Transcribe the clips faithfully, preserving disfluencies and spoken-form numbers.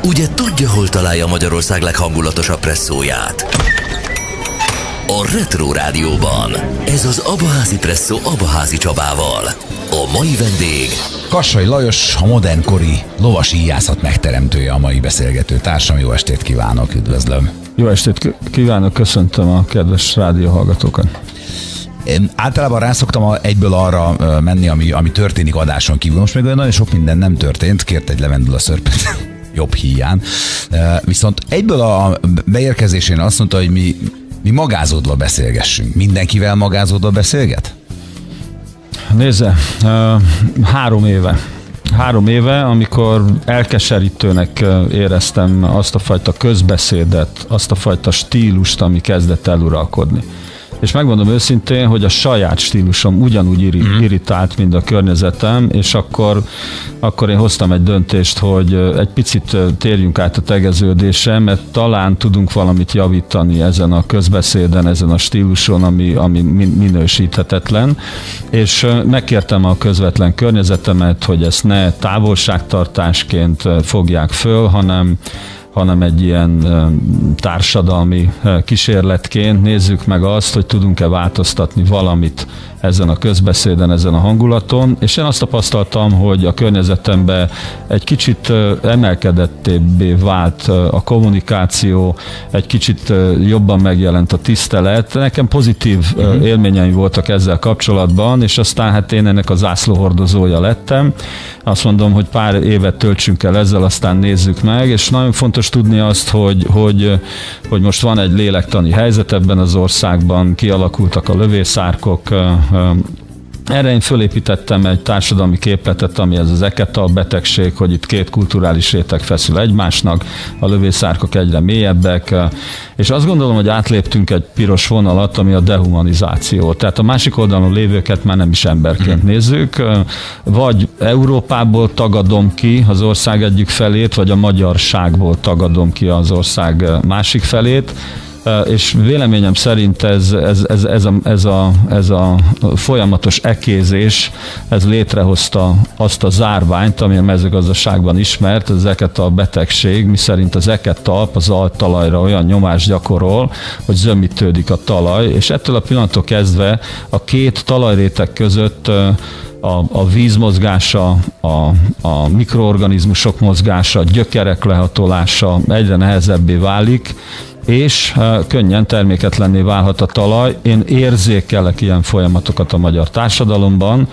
Ugye tudja, hol találja Magyarország leghangulatosabb presszóját? A Retro Rádióban. Ez az Abaházi Presszó Abaházi Csabával. A mai vendég... Kassai Lajos, a modernkori lovasi íjászat megteremtője a mai beszélgető társam. Jó estét kívánok, üdvözlöm. Jó estét kívánok, köszöntöm a kedves rádióhallgatókat. Én általában rászoktam egyből arra menni, ami, ami történik adáson kívül. Most még olyan nagyon sok minden nem történt, kért egy levendula szörpet jobb híján. Viszont egyből a beérkezésén azt mondta, hogy mi, mi magázódva beszélgessünk. Mindenkivel magázódva beszélget? Nézze, három éve. Három éve, amikor elkeserítőnek éreztem azt a fajta közbeszédet, azt a fajta stílust, ami kezdett eluralkodni. És megmondom őszintén, hogy a saját stílusom ugyanúgy irritált, mint a környezetem, és akkor, akkor én hoztam egy döntést, hogy egy picit térjünk át a tegeződésre, mert talán tudunk valamit javítani ezen a közbeszéden, ezen a stíluson, ami, ami minősíthetetlen. És megkértem a közvetlen környezetemet, hogy ezt ne távolságtartásként fogják föl, hanem hanem egy ilyen társadalmi kísérletként nézzük meg azt, hogy tudunk-e változtatni valamit ezen a közbeszéden, ezen a hangulaton, és én azt tapasztaltam, hogy a környezetemben egy kicsit emelkedettébbé vált a kommunikáció, egy kicsit jobban megjelent a tisztelet. Nekem pozitív uh-huh. élményeim voltak ezzel kapcsolatban, és aztán hát én ennek a zászlóhordozója lettem. Azt mondom, hogy pár évet töltsünk el ezzel, aztán nézzük meg, és nagyon fontos tudni azt, hogy, hogy, hogy most van egy lélektani helyzet ebben az országban, kialakultak a lövészárkok. Erre én fölépítettem egy társadalmi képletet, ami ez az eketal betegség, hogy itt két kulturális réteg feszül egymásnak, a lövészárkok egyre mélyebbek, és azt gondolom, hogy átléptünk egy piros vonalat, ami a dehumanizáció. Tehát a másik oldalon lévőket már nem is emberként hmm. nézzük, vagy Európából tagadom ki az ország egyik felét, vagy a magyarságból tagadom ki az ország másik felét, és véleményem szerint ez, ez, ez, ez, a, ez, a, ez a folyamatos ekézés, ez létrehozta azt a zárványt, ami a mezőgazdaságban ismert, az eketal betegség, miszerint az eketalp az altalajra olyan nyomást gyakorol, hogy zömmítődik a talaj, és ettől a pillanattól kezdve a két talajréteg között A, a víz mozgása, a, a mikroorganizmusok mozgása, a gyökerek lehatolása egyre nehezebbé válik, és könnyen terméketlenné válhat a talaj. Én érzékelek ilyen folyamatokat a magyar társadalomban,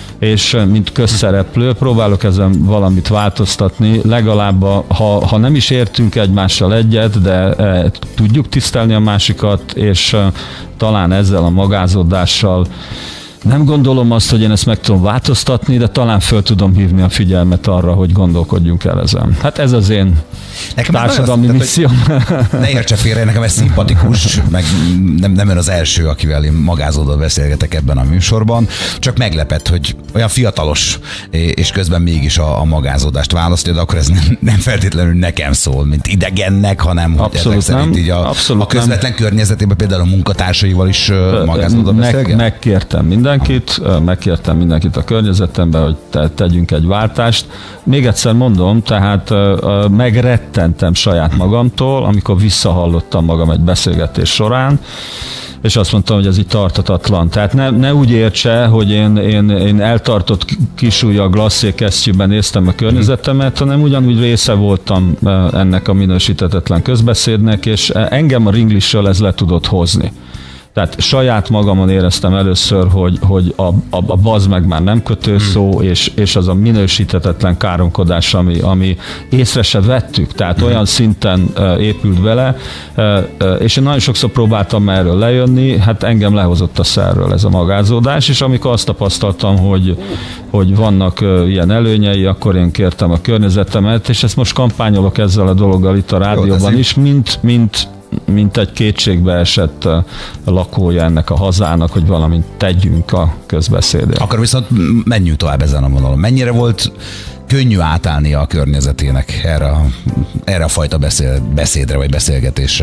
és mint közszereplő próbálok ezen valamit változtatni, legalább a, ha, ha nem is értünk egymással egyet, de e, tudjuk tisztelni a másikat, és e, talán ezzel a magázódással nem gondolom azt, hogy én ezt meg tudom változtatni, de talán föl tudom hívni a figyelmet arra, hogy gondolkodjunk el ezen. Hát ez az én nekem társadalmi misszióm. Ne értse félre, nekem ez szimpatikus, meg nem, nem ön az első, akivel én magázódva beszélgetek ebben a műsorban, csak meglepett, hogy olyan fiatalos, és közben mégis a, a magázódást választja, de akkor ez nem, nem feltétlenül nekem szól, mint idegennek, hanem hogy ezek szerint így a, a közvetlen nem. környezetében például a munkatársaival is magázódva beszélget? Meg, megkértem minden Mindenkit, megkértem mindenkit a környezetemben, hogy te, tegyünk egy váltást. Még egyszer mondom, tehát megrettentem saját magamtól, amikor visszahallottam magam egy beszélgetés során, és azt mondtam, hogy ez így tartatatlan. Tehát ne, ne úgy értse, hogy én, én, én eltartott kisúlyjal glasszékesztyűben néztem a környezetemet, hanem ugyanúgy része voltam ennek a minősíthetetlen közbeszédnek, és engem a ringlisről ez le tudott hozni. Tehát saját magamon éreztem először, hogy, hogy a, a, a bazd meg már nem kötőszó, és, és az a minősíthetetlen káromkodás, ami, ami észre se vettük, tehát olyan szinten épült bele, és én nagyon sokszor próbáltam erről lejönni, hát engem lehozott a szerről ez a magázódás, és amikor azt tapasztaltam, hogy, hogy vannak ilyen előnyei, akkor én kértem a környezetemet, és ezt most kampányolok ezzel a dologgal itt a rádióban Jó, is, mint, mint mint egy kétségbe esett lakója ennek a hazának, hogy valamit tegyünk a közbeszédért. Akkor viszont menjünk tovább ezen a vonalon. Mennyire volt könnyű átállni a környezetének erre, erre a fajta beszél, beszédre vagy beszélgetésre?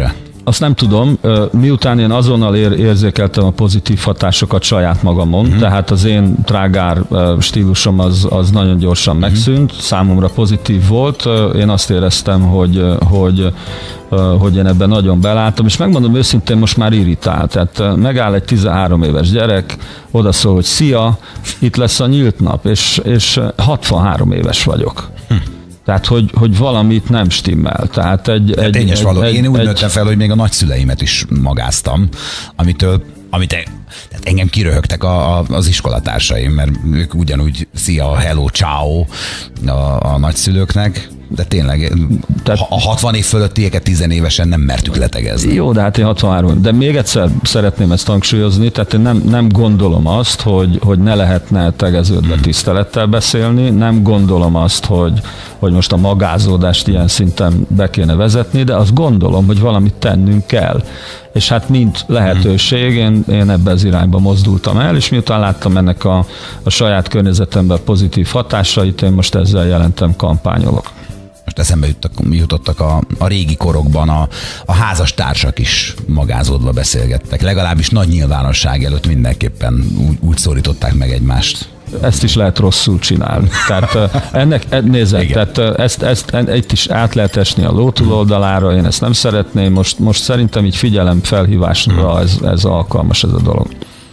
Azt nem tudom, miután én azonnal ér, érzékeltem a pozitív hatásokat saját magamon, uh-huh. tehát az én trágár stílusom az, az nagyon gyorsan uh-huh. megszűnt, számomra pozitív volt, én azt éreztem, hogy, hogy, hogy én ebben nagyon beláttam, és megmondom őszintén, most már irritál, tehát megáll egy tizenhárom éves gyerek, odaszól, hogy szia, itt lesz a nyílt nap, és, és hatvanhárom éves vagyok. Hm. Tehát, hogy, hogy valamit nem stimmel. Tehát egy, egy, tényes egy, való. egy, Én úgy egy, nőttem fel, hogy még a nagyszüleimet is magáztam, amitől, amit tehát engem kiröhögtek a, a, az iskolatársaim, mert ők ugyanúgy szia, hello, ciao a, a nagyszülőknek, de tényleg tehát, a hatvan év fölöttieket tizenévesen nem mertük letegezni. Jó, de hát én hatvanhárom. De még egyszer szeretném ezt hangsúlyozni, tehát én nem, nem gondolom azt, hogy, hogy ne lehetne tegeződve tisztelettel beszélni, nem gondolom azt, hogy, hogy most a magázódást ilyen szinten be kéne vezetni, de azt gondolom, hogy valamit tennünk kell. És hát mint lehetőség, én, én ebbe az irányba mozdultam el, és miután láttam ennek a, a saját környezetemben pozitív hatásait, én most ezzel jelentem kampányolok. Most eszembe jutottak, jutottak a, a régi korokban a, a házas társak is magázódva beszélgettek. Legalábbis nagy nyilvánosság előtt mindenképpen úgy, úgy szólították meg egymást. Ezt is lehet rosszul csinálni. Tehát ennek, nézd, tehát ezt, ezt, ezt is át lehet esni a ló túloldalára, én ezt nem szeretném, most, most szerintem így figyelem felhívásra ez, ez alkalmas ez a dolog.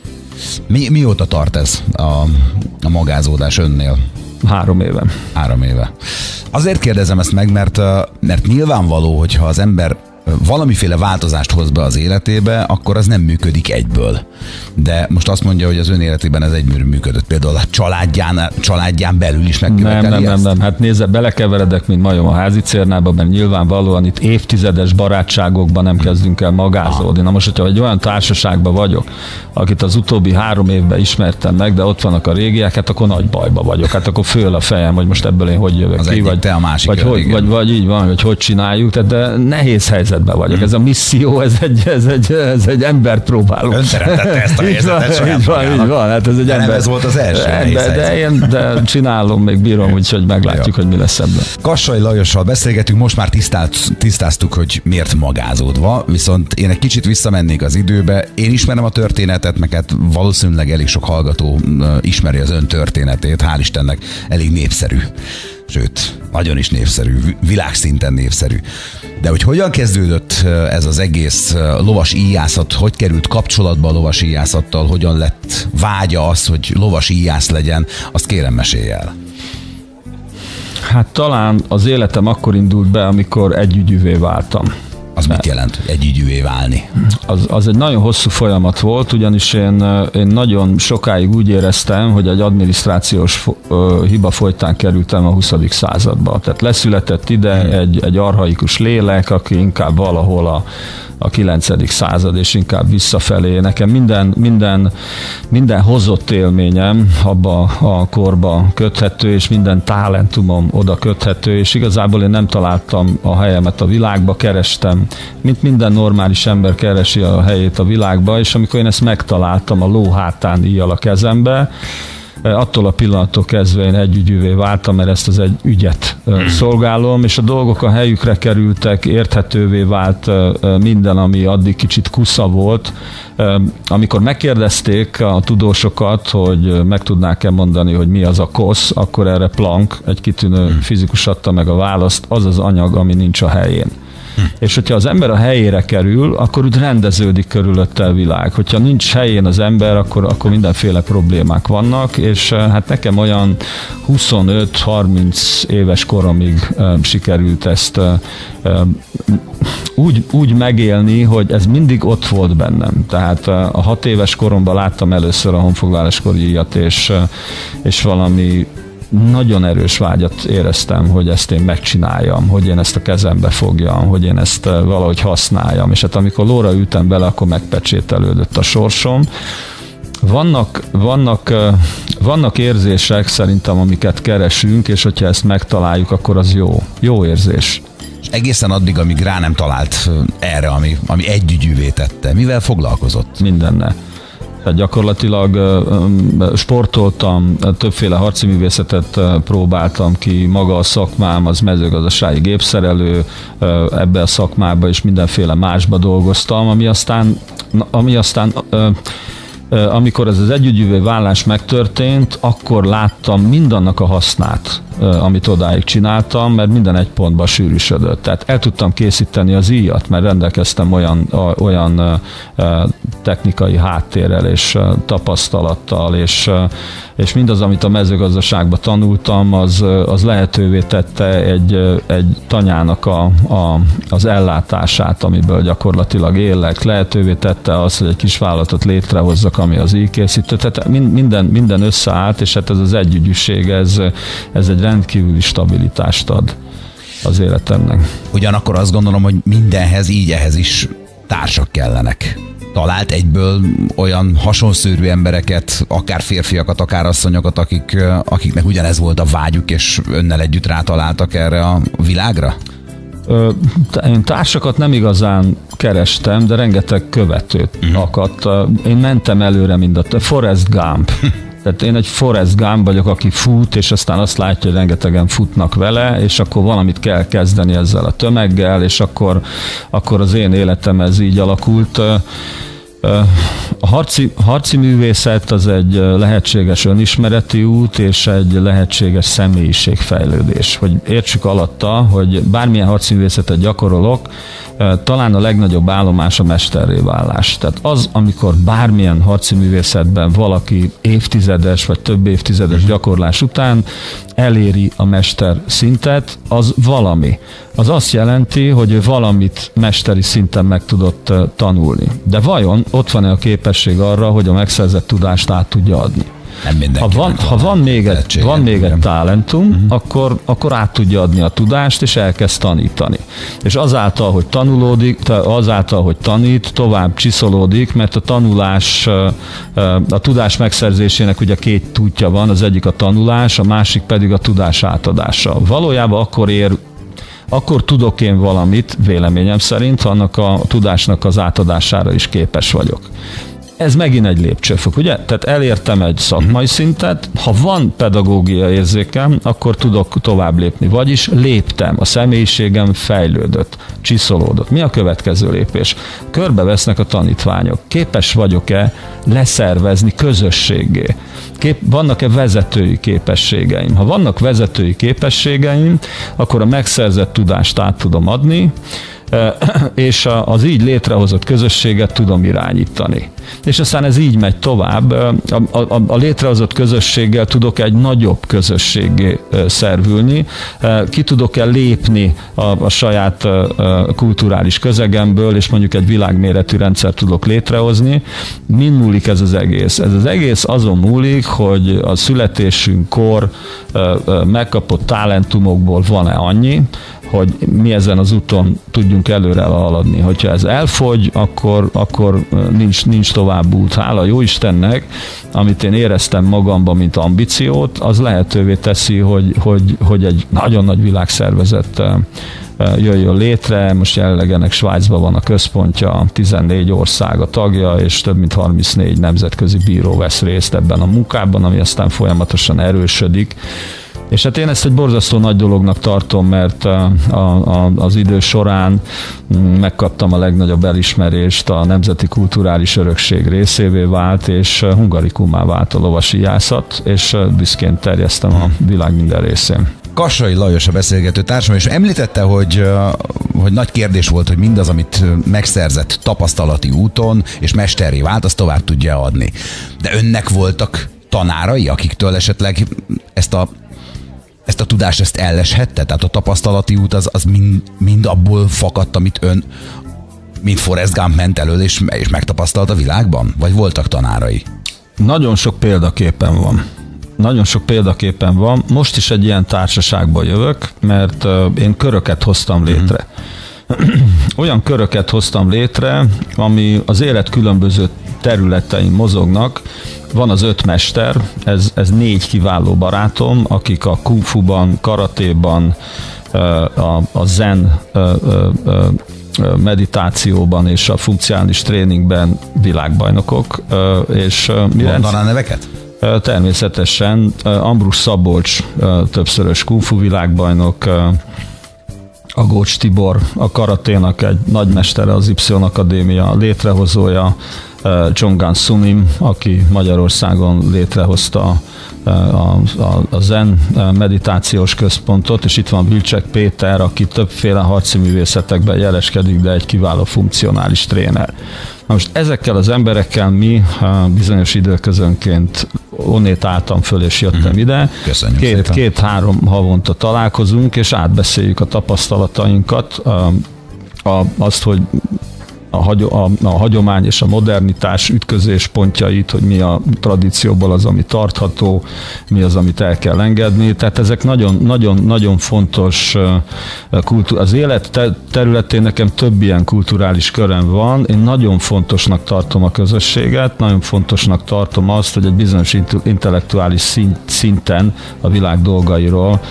Mi, mióta tart ez a, a magázódás önnél? Három éve. Három éve. Azért kérdezem ezt meg, mert, mert nyilvánvaló, hogyha az ember valamiféle változást hoz be az életébe, akkor az nem működik egyből. De most azt mondja, hogy az ön életében ez egyből működött. Például a családján, családján belül is megköveteli Nem, nem, ezt? nem, nem. Hát nézze, belekeveredek, mint majom a házi cérnába, mert nyilvánvalóan itt évtizedes barátságokban nem kezdünk el magázódni. Na most, hogyha egy olyan társaságban vagyok, akit az utóbbi három évben ismertem meg, de ott vannak a régiek, hát akkor nagy bajba vagyok. Hát akkor föl a fejem, hogy most ebből én hogy jövök az ki, vagy, te a másik vagy, hogy, vagy, vagy így van, hogy hogy csináljuk. Tehát de nehéz helyzetben vagyok. Hmm. Ez a misszió, ez egy, ez egy, ez egy embert próbáló. Ön teremtette ezt a helyzetet saját így van, így van. Hát ez egy de ember. nem ez volt az első de, de én de csinálom, még bírom, úgyhogy meglátjuk, hogy mi lesz ebben. Kassai Lajossal beszélgetünk, most már tisztált, tisztáztuk, hogy miért magázódva, viszont én egy kicsit visszamennék az időbe. Én ismerem a történetet, meg hát valószínűleg elég sok hallgató ismeri az ön történetét, hál' Istennek elég népszerű. Sőt, nagyon is népszerű, világszinten népszerű. De hogy hogyan kezdődött ez az egész lovas íjászat, hogy került kapcsolatba a lovas íjászattal, hogyan lett vágya az, hogy lovas íjász legyen, azt kérem mesélj el. Hát talán az életem akkor indult be, amikor együgyűvé váltam. Az mit jelent, hogy együgyűvé válni? Az, az egy nagyon hosszú folyamat volt, ugyanis én, én nagyon sokáig úgy éreztem, hogy egy adminisztrációs fo, ö, hiba folytán kerültem a huszadik századba. Tehát leszületett ide hmm. egy, egy archaikus lélek, aki inkább valahol a a kilencedik század, és inkább visszafelé. Nekem minden, minden, minden hozott élményem abba a korba köthető, és minden talentumom oda köthető, és igazából én nem találtam a helyemet a világba, kerestem, mint minden normális ember keresi a helyét a világba, és amikor én ezt megtaláltam a ló hátán íjjal a kezembe, attól a pillanattól kezdve én együgyűvé váltam, mert ezt az egy ügyet szolgálom, és a dolgok a helyükre kerültek, érthetővé vált minden, ami addig kicsit kusza volt. Amikor megkérdezték a tudósokat, hogy meg tudnák-e mondani, hogy mi az a kosz, akkor erre Planck, egy kitűnő fizikus adta meg a választ, az az anyag, ami nincs a helyén. Hm. És hogyha az ember a helyére kerül, akkor úgy rendeződik körülötte a világ. Hogyha nincs helyén az ember, akkor, akkor mindenféle problémák vannak, és hát nekem olyan huszonöt-harminc éves koromig um, sikerült ezt um, úgy, úgy megélni, hogy ez mindig ott volt bennem. Tehát uh, a hat éves koromban láttam először a honfoglaláskori íjat, és, uh, és valami nagyon erős vágyat éreztem, hogy ezt én megcsináljam, hogy én ezt a kezembe fogjam, hogy én ezt valahogy használjam. És hát amikor lóra ültem bele, akkor megpecsételődött a sorsom. Vannak, vannak, vannak érzések szerintem, amiket keresünk, és hogyha ezt megtaláljuk, akkor az jó. Jó érzés. És egészen addig, amíg rá nem talált erre, ami, ami együgyűvé tette. Mivel foglalkozott? Mindennel. Tehát gyakorlatilag sportoltam, többféle harci művészetet próbáltam ki, maga a szakmám az mezőgazdasági gépszerelő, ebbe a szakmába és mindenféle másba dolgoztam, ami aztán, ami aztán amikor ez az együgyűvő válás megtörtént, akkor láttam mindannak a hasznát, amit odáig csináltam, mert minden egy pontba sűrűsödött. Tehát el tudtam készíteni az íjat, mert rendelkeztem olyan, olyan technikai háttérrel és tapasztalattal, és, és mindaz, amit a mezőgazdaságban tanultam, az, az lehetővé tette egy, egy tanyának a, a, az ellátását, amiből gyakorlatilag élek. Lehetővé tette azt, hogy egy kis vállalatot létrehozzak, ami az íjkészítő. Tehát minden, minden összeállt, és hát ez az együgyűség, ez, ez egy rendkívüli stabilitást ad az életemnek. Ugyanakkor azt gondolom, hogy mindenhez, így ehhez is társak kellenek. Talált egyből olyan hasonszőrű embereket, akár férfiakat, akár asszonyokat, akik, akiknek ugyanez volt a vágyuk, és önnel együtt rátaláltak erre a világra? Én társakat nem igazán kerestem, de rengeteg követőt uh-huh. akadt. Én mentem előre, mint a Forrest Gump. Tehát én egy Forrest Gump vagyok, aki fut, és aztán azt látja, hogy rengetegen futnak vele, és akkor valamit kell kezdeni ezzel a tömeggel, és akkor, akkor az én életem ez így alakult. A harci, harci művészet az egy lehetséges önismereti út, és egy lehetséges személyiségfejlődés. Hogy értsük alatta, hogy bármilyen harci művészetet gyakorolok, talán a legnagyobb állomás a mesterré válás. Tehát az, amikor bármilyen harci művészetben valaki évtizedes vagy több évtizedes gyakorlás után eléri a mester szintet, az valami. Az azt jelenti, hogy ő valamit mesteri szinten meg tudott tanulni. De vajon ott van-e a képesség arra, hogy a megszerzett tudást át tudja adni? Nem ha van, ha van még egy, van még egy talentum, uh-huh. akkor, akkor át tudja adni a tudást, és elkezd tanítani. És azáltal, hogy tanulódik, azáltal, hogy tanít, tovább csiszolódik, mert a tanulás, a tudás megszerzésének ugye két útja van, az egyik a tanulás, a másik pedig a tudás átadása. Valójában akkor ér akkor tudok én valamit, véleményem szerint, annak a tudásnak az átadására is képes vagyok. Ez megint egy lépcsőfok, ugye? Tehát elértem egy szakmai szintet, ha van pedagógia érzékem, akkor tudok tovább lépni. Vagyis léptem, a személyiségem fejlődött, csiszolódott. Mi a következő lépés? Körbevesznek a tanítványok. Képes vagyok-e leszervezni közösséggé? Kép, vannak-e vezetői képességeim? Ha vannak vezetői képességeim, akkor a megszerzett tudást át tudom adni, és az így létrehozott közösséget tudom irányítani. És aztán ez így megy tovább. A, a, a létrehozott közösséggel tudok egy nagyobb közösségé szervülni, ki tudok-e lépni a, a saját kulturális közegemből, és mondjuk egy világméretű rendszer tudok létrehozni. Min múlik ez az egész? Ez az egész azon múlik, hogy a születésünkkor megkapott talentumokból van-e annyi, hogy mi ezen az úton tudjunk előre haladni. Hogyha ez elfogy, akkor, akkor nincs, nincs tovább út. Hála jó Istennek, amit én éreztem magamban, mint ambíciót, az lehetővé teszi, hogy, hogy, hogy egy nagyon nagy világszervezet jöjjön létre. Most jelenleg ennek Svájcban van a központja, tizennégy ország a tagja, és több mint harmincnégy nemzetközi bíró vesz részt ebben a munkában, ami aztán folyamatosan erősödik. És hát én ezt egy borzasztó nagy dolognak tartom, mert a, a, az idő során megkaptam a legnagyobb elismerést, a nemzeti kulturális örökség részévé vált, és hungaricummá vált a lovasíjászat, és büszkén terjesztem a világ minden részén. Kassai Lajos a beszélgető társam, és említette, hogy, hogy nagy kérdés volt, hogy mindaz, amit megszerzett tapasztalati úton, és mesterré vált, azt tovább tudja adni. De önnek voltak tanárai, akiktől esetleg ezt a ezt a tudást, ezt elleshette? Tehát a tapasztalati út az, az mind, mind abból fakadt, amit ön, mint Forrest Gump ment elől, és, és megtapasztalt a világban? Vagy voltak tanárai? Nagyon sok példaképen van. Nagyon sok példaképen van. Most is egy ilyen társaságba jövök, mert én köröket hoztam létre. Mm-hmm. Olyan köröket hoztam létre, ami az élet különböző területein mozognak. Van az öt mester, ez, ez négy kiváló barátom, akik a kung fuban, karatéban, a, a zen meditációban és a funkcionális tréningben világbajnokok. És mondaná neveket? Természetesen Ambrus Szabolcs többszörös kung fu világbajnok, Agócs Tibor, a karaténak egy nagymestere, az Y Akadémia létrehozója, Csongán Sunim, aki Magyarországon létrehozta a, a, a Zen meditációs központot, és itt van Vilcsek Péter, aki többféle harci művészetekben jeleskedik, de egy kiváló funkcionális tréner. Na most ezekkel az emberekkel mi bizonyos időközönként onnét álltam föl, és jöttem uh-huh. ide. Két, két-három havonta találkozunk, és átbeszéljük a tapasztalatainkat, a, a, azt, hogy A, hagy, a, a hagyomány és a modernitás ütközés pontjait, hogy mi a tradícióból az, ami tartható, mi az, amit el kell engedni. Tehát ezek nagyon, nagyon, nagyon fontos kultúra. Az élet területén nekem több ilyen kulturális köröm van. Én nagyon fontosnak tartom a közösséget, nagyon fontosnak tartom azt, hogy egy bizonyos intellektuális szinten a világ dolgairól,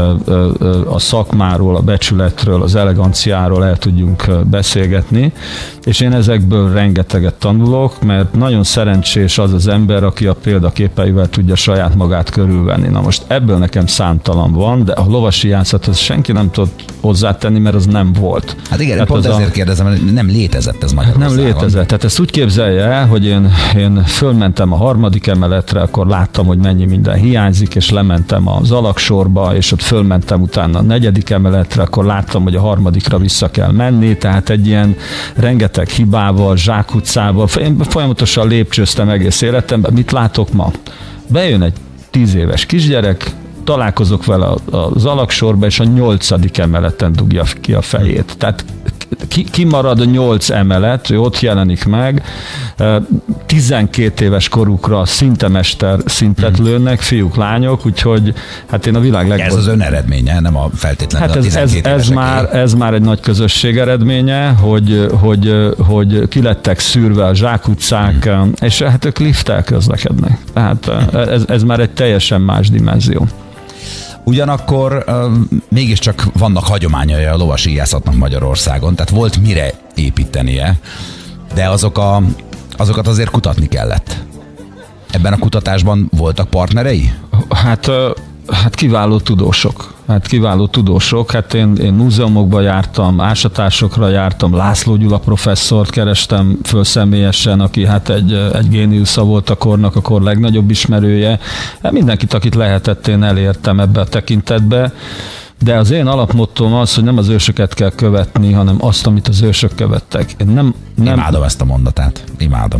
a szakmáról, a becsületről, az eleganciáról el tudjunk beszélgetni. És én ezekből rengeteget tanulok, mert nagyon szerencsés az az ember, aki a példaképeivel tudja saját magát körülvenni. Na most ebből nekem számtalan van, de a lovasi játszathoz senki nem tud hozzátenni, mert az nem volt. Hát igen, hát pont ezért a... kérdezem, hogy nem létezett ez Magyarországon. Nem létezett. Tehát ezt úgy képzelje el, hogy én, én fölmentem a harmadik emeletre, akkor láttam, hogy mennyi minden hiányzik, és lementem az alaksorba, és ott fölmentem utána a negyedik emeletre, akkor láttam, hogy a harmadikra vissza kell menni, tehát egy ilyen rengeteg hibával, zsákutcával, én folyamatosan lépcsőztem egész életemben. Mit látok ma? Bejön egy tíz éves kisgyerek, találkozok vele az alaksorba, és a nyolcadik emeleten dugja ki a fejét. Tehát ki, ki marad a nyolc emelet, ő ott jelenik meg, tizenkét éves korukra szinte mester szintet lőnek, fiúk, lányok, úgyhogy hát én a világ legjobb... Ez az ön eredménye, nem a feltétlenül hát a tizenkét ez, ez, már, ez már egy nagy közösség eredménye, hogy, hogy, hogy ki lettek szűrve a zsákutcák, hmm. és hát ők lifttel közlekednek. Tehát ez, ez már egy teljesen más dimenzió. Ugyanakkor uh, mégiscsak vannak hagyományai a lovasíjászatnak Magyarországon, tehát volt mire építenie, de azok a, azokat azért kutatni kellett. Ebben a kutatásban voltak partnerei? Hát, hát kiváló tudósok. Hát kiváló tudósok, hát én, én múzeumokba jártam, ásatásokra jártam, László Gyula professzort kerestem föl személyesen, aki hát egy, egy géniusza volt a kornak, a kor legnagyobb ismerője. Mindenkit, akit lehetett, én elértem ebbe a tekintetbe, de az én alapmottom az, hogy nem az ősöket kell követni, hanem azt, amit az ősök követtek. Én nem, nem... Imádom ezt a mondatát, imádom.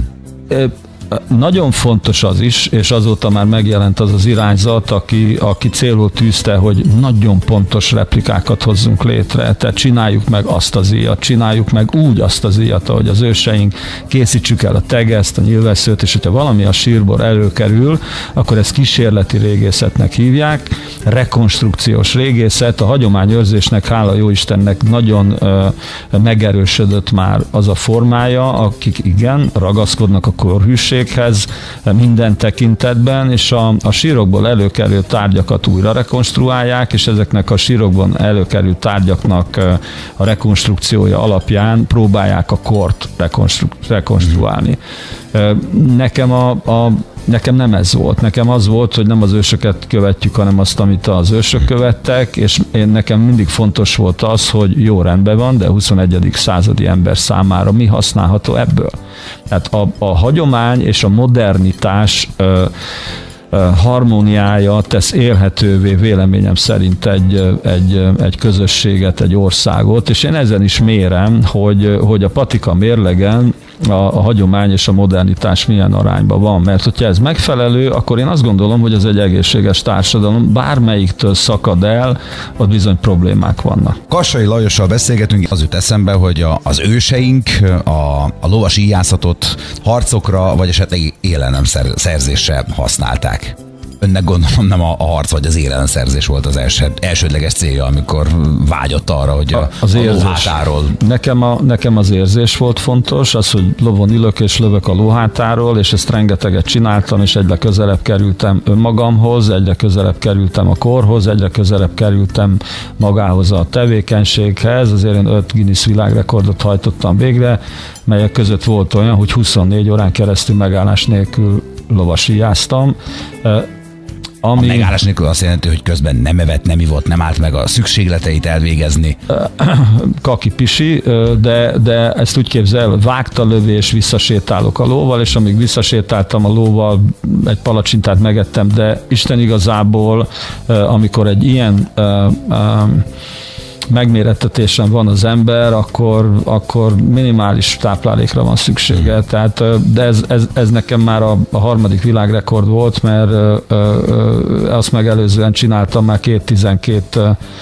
Nagyon fontos az is, és azóta már megjelent az az irányzat, aki, aki célul tűzte, hogy nagyon pontos replikákat hozzunk létre. Tehát csináljuk meg azt az íjat, csináljuk meg úgy azt az íjat, ahogy az őseink, készítsük el a tegeszt, a nyilvesszőt, és hogyha valami a sírból előkerül, akkor ezt kísérleti régészetnek hívják, rekonstrukciós régészet, a hagyományőrzésnek, hála jó Istennek nagyon ö, megerősödött már az a formája, akik igen, ragaszkodnak a korhűség minden tekintetben, és a, a sírokból előkerült tárgyakat újra rekonstruálják, és ezeknek a sírokban előkerült tárgyaknak a rekonstrukciója alapján próbálják a kort rekonstru- rekonstruálni. Nekem a, a Nekem nem ez volt. Nekem az volt, hogy nem az ősöket követjük, hanem azt, amit az ősök követtek, és én nekem mindig fontos volt az, hogy jó, rendben van, de a huszonegyedik századi ember számára mi használható ebből. Tehát a, a hagyomány és a modernitás ö, ö, harmóniája tesz élhetővé véleményem szerint egy, egy, egy közösséget, egy országot, és én ezen is mérem, hogy, hogy a patika mérlegen A, a hagyomány és a modernitás milyen arányban van, mert hogyha ez megfelelő, akkor én azt gondolom, hogy ez egy egészséges társadalom, bármelyiktől szakad el, ott bizony problémák vannak. Kassai Lajossal beszélgetünk, az jut eszembe, hogy a, az őseink a, a lovasíjászatot harcokra, vagy esetleg élelem szerzésre használták. önnek gondolom nem a, a harc vagy az élelemszerzés volt az első, elsődleges célja, amikor vágyott arra, hogy a, az a érzés. lóhátáról. Nekem, a, nekem az érzés volt fontos, az, hogy lovon ülök és lövök a lóhátáról, és ezt rengeteget csináltam, és egyre közelebb kerültem önmagamhoz, egyre közelebb kerültem a korhoz, egyre közelebb kerültem magához a tevékenységhez, azért én öt Guinness világrekordot hajtottam végre, melyek között volt olyan, hogy huszonnégy órán keresztül megállás nélkül lovasíjáztam. Ami... A megállás nélkül azt jelenti, hogy közben nem evett, nem ivott, nem állt meg a szükségleteit elvégezni. Kaki pisi, de, de ezt úgy képzel, vágta lövés, visszasétálok a lóval, és amíg visszasétáltam a lóval, egy palacsintát megettem, de Isten igazából, amikor egy ilyen megmérettetésen van az ember, akkor, akkor minimális táplálékra van szüksége. Tehát, de ez, ez, ez nekem már a, a harmadik világrekord volt, mert ö, ö, azt megelőzően csináltam már két tizenkét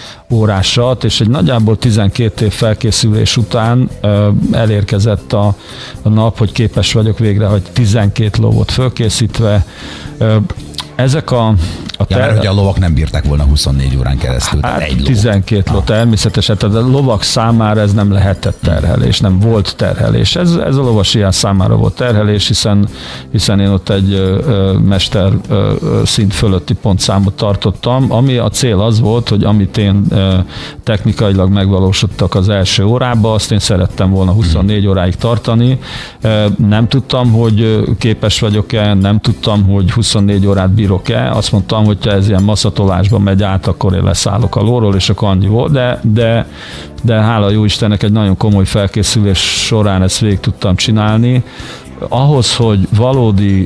órásat, és egy nagyjából tizenkét év felkészülés után ö, elérkezett a, a nap, hogy képes vagyok végre, hogy tizenkét lóvot fölkészítve. Ö, ezek a A ter... ja, mert hogy a lovak nem bírták volna huszonnégy órán keresztül. Hát egy ló. tizenkét ló természetesen, tehát a lovak számára ez nem lehetett terhelés, nem volt terhelés. Ez, ez a lovasijás számára volt terhelés, hiszen, hiszen én ott egy ö, mester ö, szint fölötti pontszámot tartottam, ami a cél az volt, hogy amit én ö, technikailag megvalósítottak az első órában, azt én szerettem volna huszonnégy óráig tartani. Ö, nem tudtam, hogy képes vagyok-e, nem tudtam, hogy huszonnégy órát bírok-e, azt mondtam, hogyha ez ilyen masszatolásban megy át, akkor én leszállok a lóról, és akkor annyi volt, de, de, de hála jó Istennek egy nagyon komoly felkészülés során ezt végig tudtam csinálni. Ahhoz, hogy valódi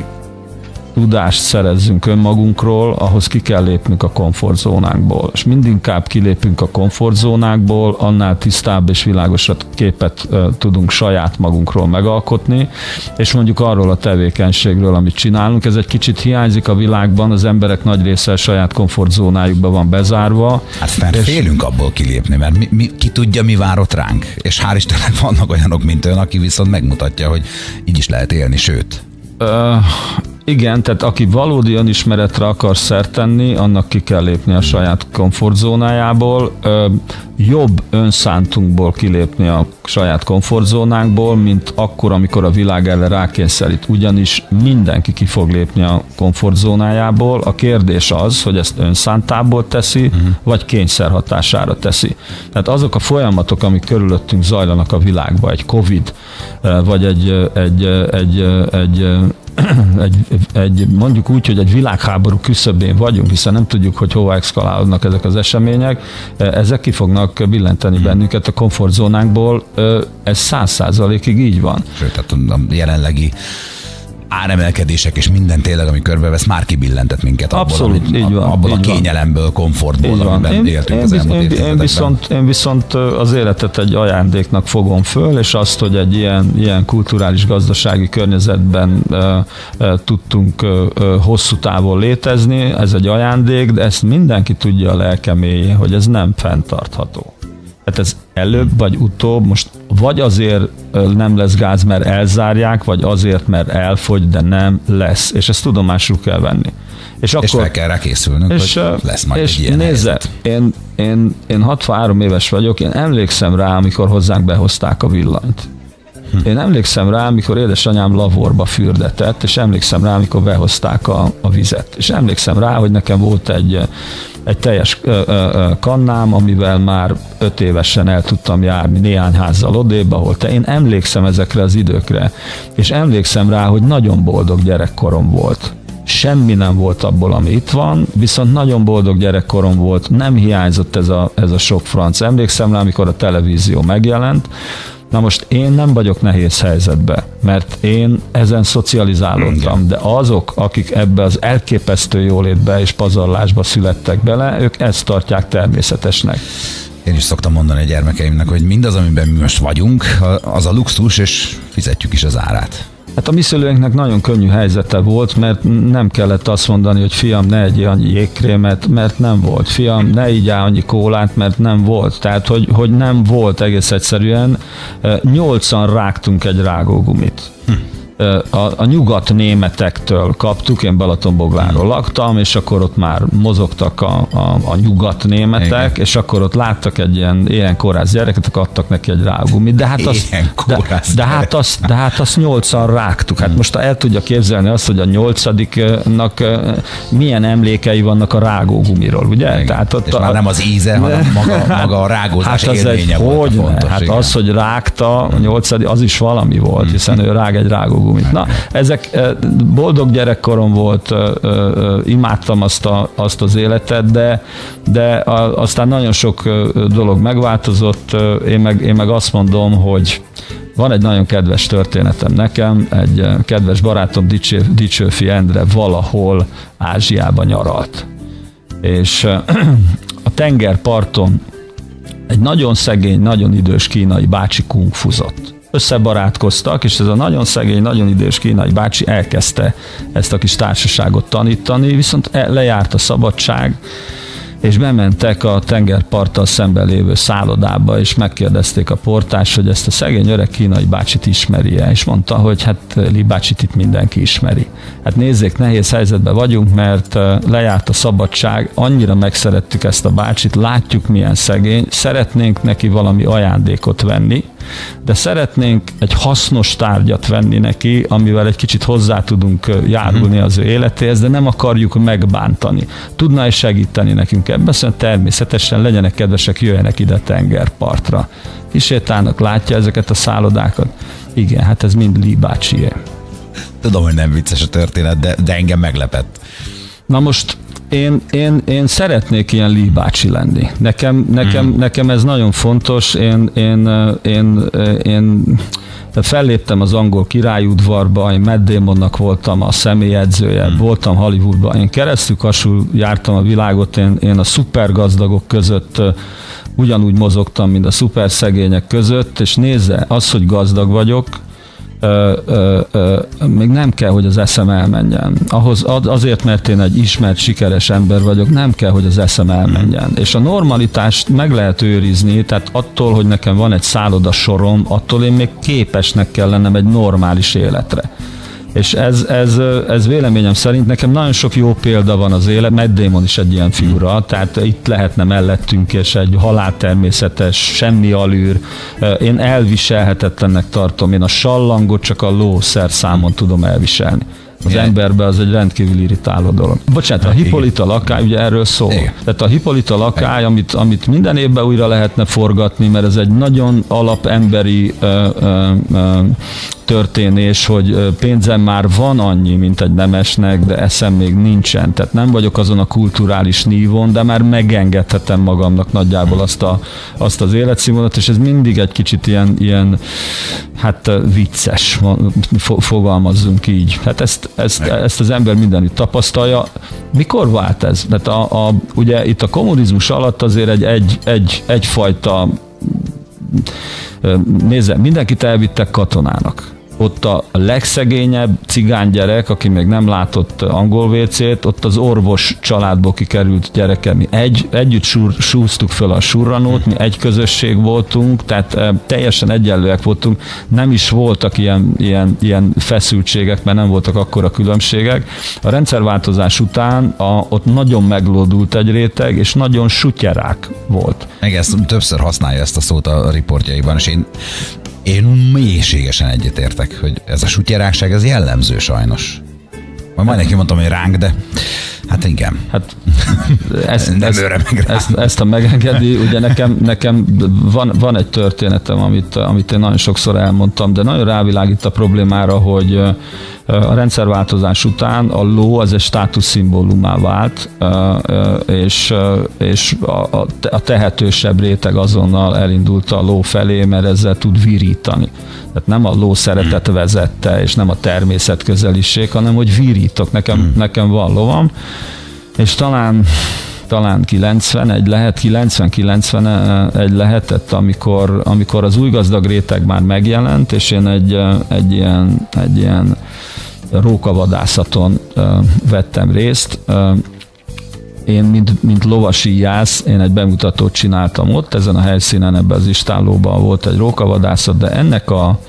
tudást szerezzünk önmagunkról, ahhoz ki kell lépnünk a komfortzónánkból. És mindinkább kilépünk a komfortzónákból, annál tisztább és világosabb képet uh, tudunk saját magunkról megalkotni, és mondjuk arról a tevékenységről, amit csinálunk. Ez egy kicsit hiányzik a világban, az emberek nagy része a saját komfortzónájukba van bezárva. Hát mert és... félünk abból kilépni, mert mi, mi, ki tudja, mi vár ott ránk. És hál' Istennek vannak olyanok, mint ön, aki viszont megmutatja, hogy így is lehet élni, sőt. Uh... Igen, tehát aki valódi önismeretre akar szert tenni, annak ki kell lépni a saját komfortzónájából. Jobb önszántunkból kilépni a saját komfortzónánkból, mint akkor, amikor a világ erre rákényszerít. Ugyanis mindenki ki fog lépni a komfortzónájából. A kérdés az, hogy ezt önszántából teszi, uh-huh. vagy kényszer hatására teszi. Tehát azok a folyamatok, amik körülöttünk zajlanak a világban, egy Covid, vagy egy, egy, egy, egy Egy, egy, mondjuk úgy, hogy egy világháború küszöbén vagyunk, hiszen nem tudjuk, hogy hova exkalálódnak ezek az események, ezek ki fognak billenteni bennünket a komfortzónánkból, ez száz százalékig így van. Sőt, tehát a jelenlegi áremelkedések és minden tényleg, ami körbevesz, már kibillentett minket abból, abszolút, amit, így van, abból így a kényelemből, van. komfortból, amiben én, éltünk én, az elmúlt én, én, viszont, én viszont az életet egy ajándéknak fogom föl, és azt, hogy egy ilyen, ilyen kulturális gazdasági környezetben e, e, tudtunk e, hosszú távon létezni, ez egy ajándék, de ezt mindenki tudja a lelke mélyén, hogy ez nem fenntartható. Hát ez előbb vagy utóbb, most vagy azért nem lesz gáz, mert elzárják, vagy azért, mert elfogy, de nem lesz. És ezt tudomásul kell venni. És, és akkor, fel kell rá készülnünk, és, hogy lesz majd és egy ilyen nézze, én, én, én hatvanhárom éves vagyok, én emlékszem rá, amikor hozzánk behozták a villanyt. Hm. Én emlékszem rá, amikor édesanyám lavorba fürdetett, és emlékszem rá, amikor behozták a, a vizet. És emlékszem rá, hogy nekem volt egy egy teljes ö, ö, kannám, amivel már öt évesen el tudtam járni néhány házzal odébb, ahol te. Én emlékszem ezekre az időkre, és emlékszem rá, hogy nagyon boldog gyerekkorom volt. Semmi nem volt abból, ami itt van, viszont nagyon boldog gyerekkorom volt, nem hiányzott ez a, ez a sok franc. Emlékszem rá, amikor a televízió megjelent. Na most én nem vagyok nehéz helyzetben, mert én ezen szocializálódtam, de azok, akik ebbe az elképesztő jólétbe és pazarlásba születtek bele, ők ezt tartják természetesnek. Én is szoktam mondani a gyermekeimnek, hogy mindaz, amiben mi most vagyunk, az a luxus, és fizetjük is az árát. Hát a mi szülőinknek nagyon könnyű helyzete volt, mert nem kellett azt mondani, hogy fiam, ne egyél annyi jégkrémet, mert nem volt. Fiam, ne igyál annyi kólát, mert nem volt. Tehát, hogy, hogy nem volt egész egyszerűen. Nyolcan rágtunk egy rágógumit. Hm. a, a nyugat németektől kaptuk, én Balatonbogláron laktam, és akkor ott már mozogtak a, a, a nyugat németek, igen. És akkor ott láttak egy ilyen éhen korász gyereket, akkor adtak neki egy rágumit, de hát azt, de, de, hát azt, de hát azt nyolcan rágtuk. Hát most el tudja képzelni azt, hogy a nyolcadiknak milyen emlékei vannak a rágógumiról, ugye? Tehát ott és a, már nem az íze, hanem maga, maga a rágózás hát élménye volt hogy a fontos. Hát igen. az, hogy rágta a nyolcadik, az is valami volt, hiszen ő rág egy rágógumit. Na, ezek boldog gyerekkorom volt, imádtam azt, a, azt az életet, de, de aztán nagyon sok dolog megváltozott. Én meg, én meg azt mondom, hogy van egy nagyon kedves történetem nekem, egy kedves barátom, Dicső, Dicsőfi Endre valahol Ázsiában nyaralt. És a tengerparton egy nagyon szegény, nagyon idős kínai bácsi kungfuzott. Összebarátkoztak, és ez a nagyon szegény, nagyon idős kínai bácsi elkezdte ezt a kis társaságot tanítani, viszont lejárt a szabadság, és bementek a tengerparttal szemben lévő szállodába, és megkérdezték a portás, hogy ezt a szegény öreg kínai bácsit ismeri-e, és mondta, hogy hát Li bácsit itt mindenki ismeri. Hát nézzék, nehéz helyzetben vagyunk, mert lejárt a szabadság, annyira megszerettük ezt a bácsit, látjuk milyen szegény, szeretnénk neki valami ajándékot venni, de szeretnénk egy hasznos tárgyat venni neki, amivel egy kicsit hozzá tudunk járulni az ő életéhez, de nem akarjuk megbántani. Tudna-e segíteni nekünk ebben? Szóval természetesen legyenek kedvesek, jöjjenek ide tengerpartra. Kisétálnak, látja ezeket a szállodákat? Igen, hát ez mind Li bácsié. Tudom, hogy nem vicces a történet, de, de engem meglepett. Na most Én, én, én szeretnék ilyen Li bácsi lenni. Nekem, nekem, mm. nekem ez nagyon fontos. Én, én, én, én felléptem az angol királyudvarba, én Matt Damonnak voltam a személyedzője, mm. voltam Hollywoodban. Én keresztül-kasul jártam a világot, én, én a szupergazdagok között ugyanúgy mozogtam, mint a szuperszegények között, és nézze, az, hogy gazdag vagyok, Ö, ö, ö, még nem kell, hogy az eszem elmenjen. Ahhoz, azért, mert én egy ismert, sikeres ember vagyok, nem kell, hogy az eszem elmenjen. És a normalitást meg lehet őrizni, tehát attól, hogy nekem van egy szálloda sorom, attól én még képesnek kell lennem egy normális életre. És ez, ez, ez véleményem szerint nekem nagyon sok jó példa van az élet, Matt Damon is egy ilyen figura, tehát itt lehetne mellettünk, és egy haláltermészetes, semmi alűr. Én elviselhetetlennek tartom, én a sallangot csak a ló szerszámon tudom elviselni. Az igen. Emberben az egy rendkívül irritáló dolog. Bocsánat, a Hippolyta lakály ugye erről szól. Igen. Tehát a Hippolyta lakály, amit, amit minden évben újra lehetne forgatni, mert ez egy nagyon alapemberi ö, ö, ö, történés, hogy pénzem már van annyi, mint egy nemesnek, de eszem még nincsen. Tehát nem vagyok azon a kulturális nívón, de már megengedhetem magamnak nagyjából azt, a, azt az életszínvonalat, és ez mindig egy kicsit ilyen, ilyen hát vicces, fogalmazzunk így. Hát ezt, ezt, ezt az ember mindenütt tapasztalja. Mikor vált ez? Tehát a, a, ugye itt a kommunizmus alatt azért egy, egy, egy, egyfajta nézze, mindenkit elvittek katonának. Ott a legszegényebb cigánygyerek, aki még nem látott angol vécét, ott az orvos családból kikerült gyereke. Mi egy, együtt súr, súztuk föl a surranót, mi egy közösség voltunk, tehát e, teljesen egyenlőek voltunk. Nem is voltak ilyen, ilyen, ilyen feszültségek, mert nem voltak akkora különbségek. A rendszerváltozás után a, ott nagyon meglódult egy réteg, és nagyon sutyerák volt. Meg ezt többször használja ezt a szót a riportjaiban, és én Én mélységesen egyetértek, hogy ez a sutyerákság, ez jellemző sajnos. Majd majd neki mondtam, hogy ránk, de hát igen. Hát ezt, nem ezt, meg ezt, ezt a megengedi, ugye nekem, nekem van, van egy történetem, amit, amit én nagyon sokszor elmondtam, de nagyon rávilágít a problémára, hogy a rendszerváltozás után a ló az egy státuszszimbólumá vált, és, és a tehetősebb réteg azonnal elindult a ló felé, mert ezzel tud virítani. Tehát nem a ló szeretet vezette, és nem a természet közeliség, hanem hogy virítok. Nekem, nekem van lovam, és talán talán kilencvenegy lehet, kilencven-kilencvenegy lehetett, amikor, amikor az új gazdag réteg már megjelent, és én egy, egy ilyen, egy ilyen rókavadászaton vettem részt. Én, mint, mint lovasíjász, én egy bemutatót csináltam ott, ezen a helyszínen, ebben az istállóban volt egy rókavadászat, de ennek a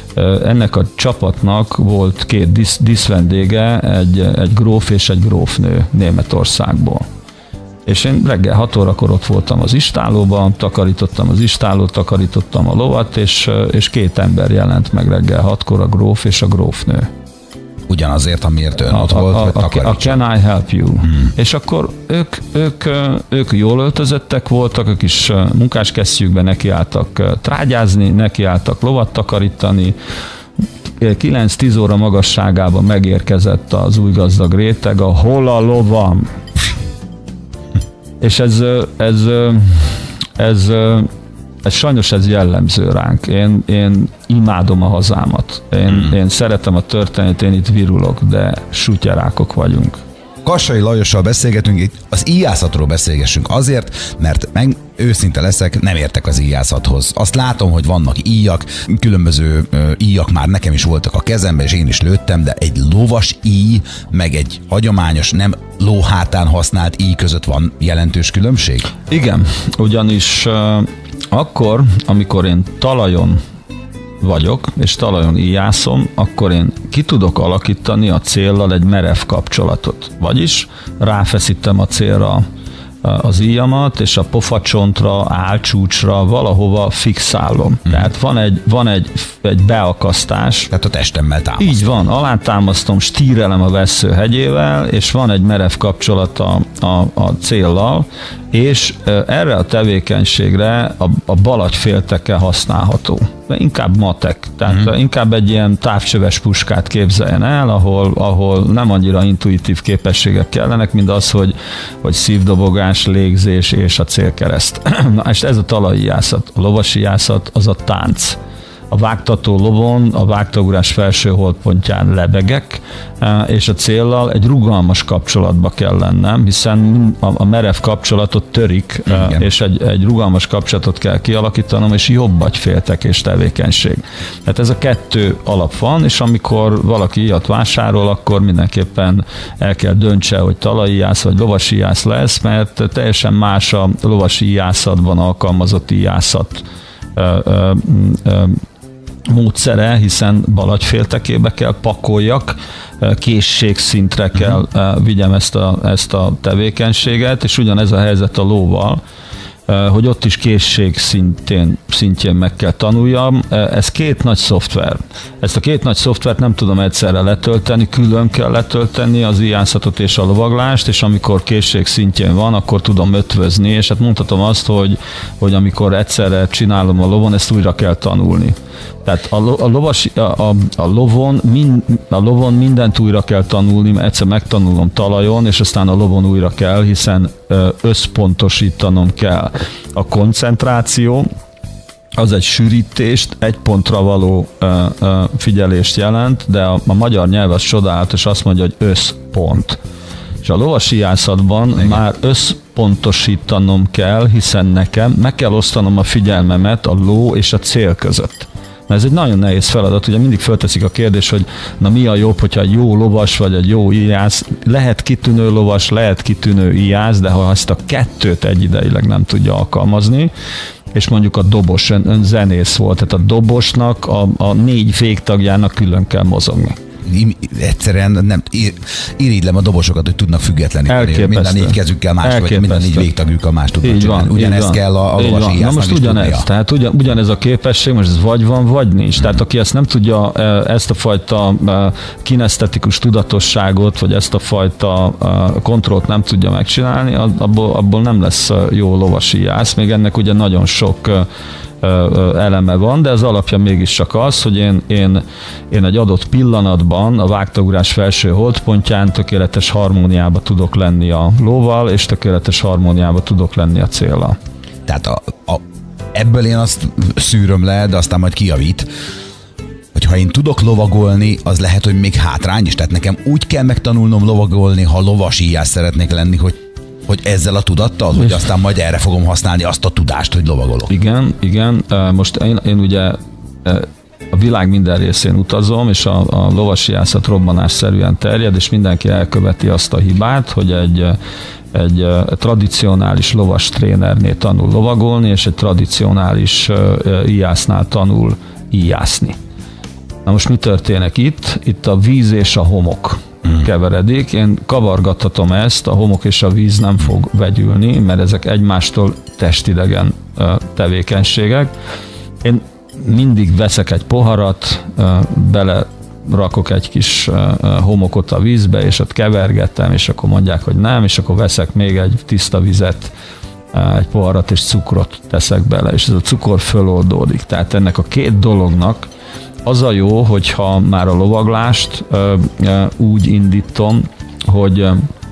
ennek a csapatnak volt két disz, díszvendége, egy, egy gróf és egy grófnő Németországból. És én reggel hat órakor ott voltam az istálóban, takarítottam az istálót, takarítottam a lovat, és, és két ember jelent meg reggel hatkor, a gróf és a grófnő. Ugyanazért, amiért ön ott a, volt, a, hogy a, a Can I help you? Hmm. És akkor ők, ők, ők jól öltözöttek voltak, ők is munkáskesztyűkben nekiálltak trágyázni, nekiálltak lovat takarítani. kilenc-tíz óra magasságában megérkezett az új gazdag réteg, a hol a lovam? És ez, ez, ez, ez sajnos ez jellemző ránk. Én, én imádom a hazámat. Én, mm. én szeretem a történet, én itt virulok, de sutyarákok vagyunk. Kassai Lajossal beszélgetünk, itt az íjászatról beszélgessünk azért, mert meg őszinte leszek, nem értek az íjászathoz. Azt látom, hogy vannak íjak, különböző ö, íjak már nekem is voltak a kezemben, és én is lőttem, de egy lovas íj, meg egy hagyományos, nem lóhátán használt íj között van jelentős különbség? Igen, ugyanis uh, akkor, amikor én talajon vagyok, és talajon íjászom, akkor én ki tudok alakítani a céllal egy merev kapcsolatot. Vagyis ráfeszítem a célra az íjamat, és a pofacsontra, állcsúcsra valahova fixálom. Mm. Tehát van egy, van egy, egy beakasztás. Tehát a testemmel támasztom. Így van, alátámasztom, stírelem a vessző hegyével, és van egy merev kapcsolat a, a, a céllal, és erre a tevékenységre a, a balagyfélteke használható. De inkább matek, tehát mm. inkább egy ilyen távcsöves puskát képzeljen el, ahol, ahol nem annyira intuitív képességek kellenek, mint az, hogy, hogy szívdobogás, légzés és a célkereszt. Na, és ez a talajjászat, a lovasíjászat az a tánc. A vágtató lovon, a vágtaugrás felső holdpontján lebegek, és a céllal egy rugalmas kapcsolatba kell lennem, hiszen a merev kapcsolatot törik, igen. és egy, egy rugalmas kapcsolatot kell kialakítanom, és jobb agyféltekés tevékenység. Tehát ez a kettő alap van, és amikor valaki ilyet vásárol, akkor mindenképpen el kell döntse, hogy talajjász vagy lovasíjász lesz, mert teljesen más a lovasíjászatban alkalmazott íjászat módszere, hiszen balagyféltekébe kell pakoljak, készségszintre kell uh-huh. vigyem ezt a, ezt a tevékenységet, és ugyanez a helyzet a lóval, hogy ott is készség szintén, szintjén meg kell tanuljam. Ez két nagy szoftver. Ezt a két nagy szoftvert nem tudom egyszerre letölteni, külön kell letölteni az íjászatot és a lovaglást, és amikor készség szintjén van, akkor tudom ötvözni, és hát mondhatom azt, hogy, hogy amikor egyszerre csinálom a lovon, ezt újra kell tanulni. Tehát a, lo, a, lovas, a, a, a, lovon min, a lovon mindent újra kell tanulni, mert egyszer megtanulom talajon, és aztán a lovon újra kell, hiszen összpontosítanom kell. A koncentráció az egy sűrítést, egy pontra való ö, ö, figyelést jelent, de a, a magyar nyelv az csodálatos, azt mondja, hogy összpont. És a lovasíjászatban már összpontosítanom kell, hiszen nekem meg kell osztanom a figyelmemet a ló és a cél között. Ez egy nagyon nehéz feladat, ugye mindig fölteszik a kérdés, hogy na mi a jobb, hogyha egy jó lovas vagy egy jó íjász. Lehet kitűnő lovas, lehet kitűnő íjász, de ha ezt a kettőt egyidejileg nem tudja alkalmazni, és mondjuk a dobos, ön zenész volt, tehát a dobosnak, a, a négy végtagjának külön kell mozogni. Egyszerűen nem irigylem a dobosokat, hogy tudnak függetleníteni. Minden négy kezükkel más, vagy minden négy végtagjukkal más tudnak így csinálni. Van, ugyanezt kell a, a lovas íjásznak. Na most ugyanez, tehát ugyan, ugyanez a képesség, most ez vagy van, vagy nincs. Hmm. Tehát aki ezt nem tudja, ezt a fajta kinesztetikus tudatosságot, vagy ezt a fajta kontrollt nem tudja megcsinálni, abból, abból nem lesz jó lovas íjász. Még ennek ugye nagyon sok eleme van, de az alapja mégiscsak az, hogy én, én, én egy adott pillanatban a vágtaugrás felső holdpontján tökéletes harmóniába tudok lenni a lóval, és tökéletes harmóniába tudok lenni a céllal. Tehát a, a, ebből én azt szűröm le, de aztán majd kijavít, hogy ha én tudok lovagolni, az lehet, hogy még hátrány is. Tehát nekem úgy kell megtanulnom lovagolni, ha lovas íjász szeretnék lenni, hogy hogy ezzel a tudattal, hogy aztán majd erre fogom használni azt a tudást, hogy lovagolok. Igen, igen. Most én, én ugye a világ minden részén utazom, és a, a lovasíjászat robbanásszerűen terjed, és mindenki elköveti azt a hibát, hogy egy, egy tradicionális lovas trénernél tanul lovagolni, és egy tradicionális íjásznál tanul íjászni. Na most mi történik itt? Itt a víz és a homok hmm. keveredik. Én kavargathatom ezt, a homok és a víz nem fog vegyülni, mert ezek egymástól testidegen tevékenységek. Én mindig veszek egy poharat, bele rakok egy kis homokot a vízbe, és ott kevergetem, és akkor mondják, hogy nem, és akkor veszek még egy tiszta vizet, egy poharat és cukrot teszek bele, és ez a cukor föloldódik. Tehát ennek a két dolognak az a jó, hogyha már a lovaglást úgy indítom, hogy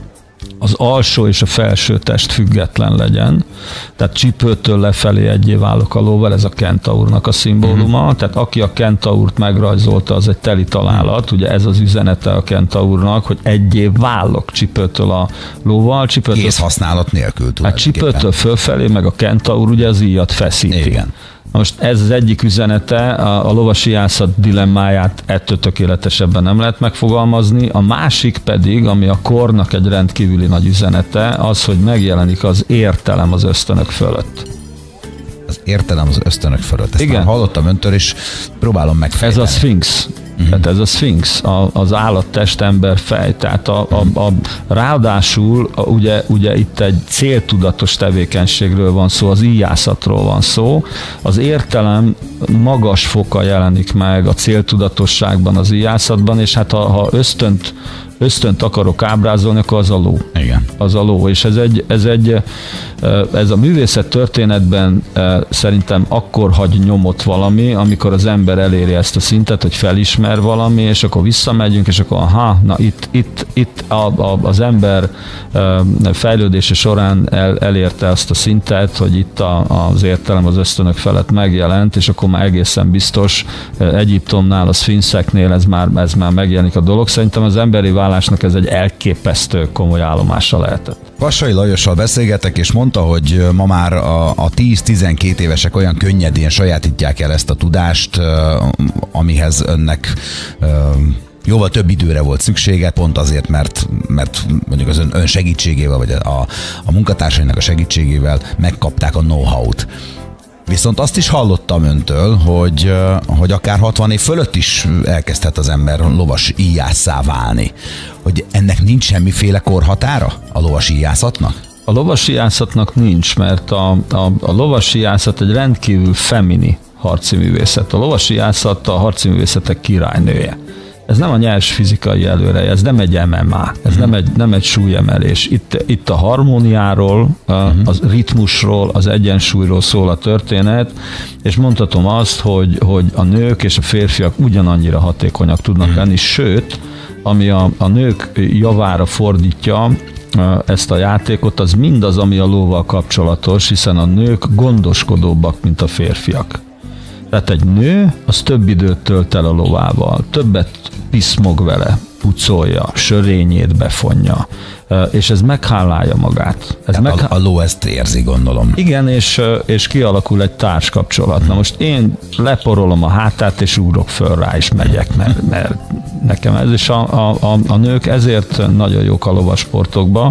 az alsó és a felső test független legyen, tehát csípőtől lefelé egyé válok a lóval, ez a kentaurnak a szimbóluma, uh-huh. tehát aki a kentaurt megrajzolta, az egy teli találat, ugye ez az üzenete a kentaurnak, hogy egyé válok csípőtől a lóval. Csípőtől, kész használat nélkül hát csípőtől fölfelé, meg a kentaur ugye az íjat feszíti. Igen. Most ez az egyik üzenete, a, a lovasiászat dilemmáját ettől tökéletesebben nem lehet megfogalmazni, a másik pedig, ami a kornak egy rendkívüli nagy üzenete, az, hogy megjelenik az értelem az ösztönök fölött. Az értelem az ösztönök fölött. Ezt igen. már hallottam öntől, és próbálom megfejteni. Ez a szfinx. Uh-huh. Tehát ez a szfinx, a, az állattest, ember fej. Tehát a, a, a, ráadásul a, ugye, ugye itt egy céltudatos tevékenységről van szó, az íjászatról van szó. Az értelem magas foka jelenik meg a céltudatosságban, az íjászatban, és hát ha, ha ösztönt ösztönt akarok ábrázolni, akkor az a ló. Igen. Az a ló, és ez egy, ez egy ez a művészet történetben szerintem akkor hagy nyomot valami, amikor az ember eléri ezt a szintet, hogy felismer valami, és akkor visszamegyünk, és akkor aha, na itt, itt, itt a, a, az ember fejlődése során el, elérte azt a szintet, hogy itt a, az értelem az ösztönök felett megjelent, és akkor már egészen biztos Egyiptomnál, a szfinxeknél ez már, ez már megjelenik a dolog. Szerintem az emberi válásnak ez egy elképesztő komoly állomása lehetett. Vassai Lajossal beszélgetek, és mondta, hogy ma már a, a tíz-tizenkét évesek olyan könnyedén sajátítják el ezt a tudást, amihez önnek jóval több időre volt szüksége, pont azért, mert, mert mondjuk az ön, ön segítségével, vagy a, a munkatársainak a segítségével megkapták a know-how-t. Viszont azt is hallottam öntől, hogy, hogy akár hatvan év fölött is elkezdhet az ember lovas íjásszá válni. Hogy ennek nincs semmiféle korhatára a lovas íjászatnak? A lovas íjászatnak nincs, mert a, a, a lovas íjászat egy rendkívül femini harci művészet. A lovas íjászat a harci művészetek királynője. Ez nem a nyers fizikai előre, ez nem egy em em á, ez uh-huh. nem, egy, nem egy súlyemelés. Itt, itt a harmóniáról, uh-huh. az ritmusról, az egyensúlyról szól a történet, és mondhatom azt, hogy, hogy a nők és a férfiak ugyanannyira hatékonyak tudnak uh-huh. lenni, sőt, ami a, a nők javára fordítja ezt a játékot, az mindaz, ami a lóval kapcsolatos, hiszen a nők gondoskodóbbak, mint a férfiak. Tehát egy nő, az több időt tölt el a lovával, többet piszmog vele, pucolja, sörényét befonja, és ez meghálálja magát. Ez meg... a, a ló ezt érzi, gondolom. Igen, és, és kialakul egy társkapcsolat. Na most én leporolom a hátát, és ugrok föl rá, és megyek, mert, mert nekem ez, és a, a, a nők ezért nagyon jók a lovasportokban,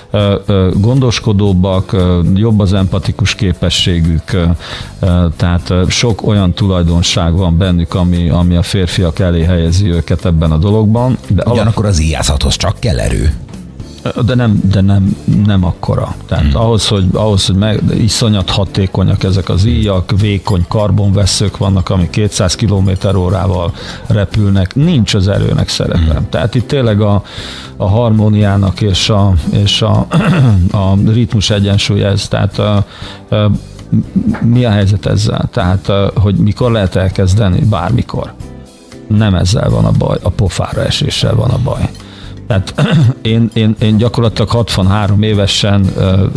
gondoskodóbbak, jobb az empatikus képességük, tehát sok olyan tulajdonság van bennük, ami, ami a férfiak elé helyezi őket ebben a dologban. De ugyanakkor alap... az íjászathoz csak kell erő. De nem, de nem, nem akkora. Tehát hmm. ahhoz, hogy, ahhoz, hogy meg, iszonyat hatékonyak ezek az íjak, vékony karbonvesszők vannak, ami kétszáz kilométer órával repülnek, nincs az erőnek szerepe. Hmm. Tehát itt tényleg a, a harmóniának és a, és a, a ritmus egyensúly ez. Tehát a, a, mi a helyzet ezzel? Tehát, hogy mikor lehet elkezdeni? Bármikor. Nem ezzel van a baj, a pofára eséssel van a baj. Tehát én, én, én gyakorlatilag hatvanhárom évesen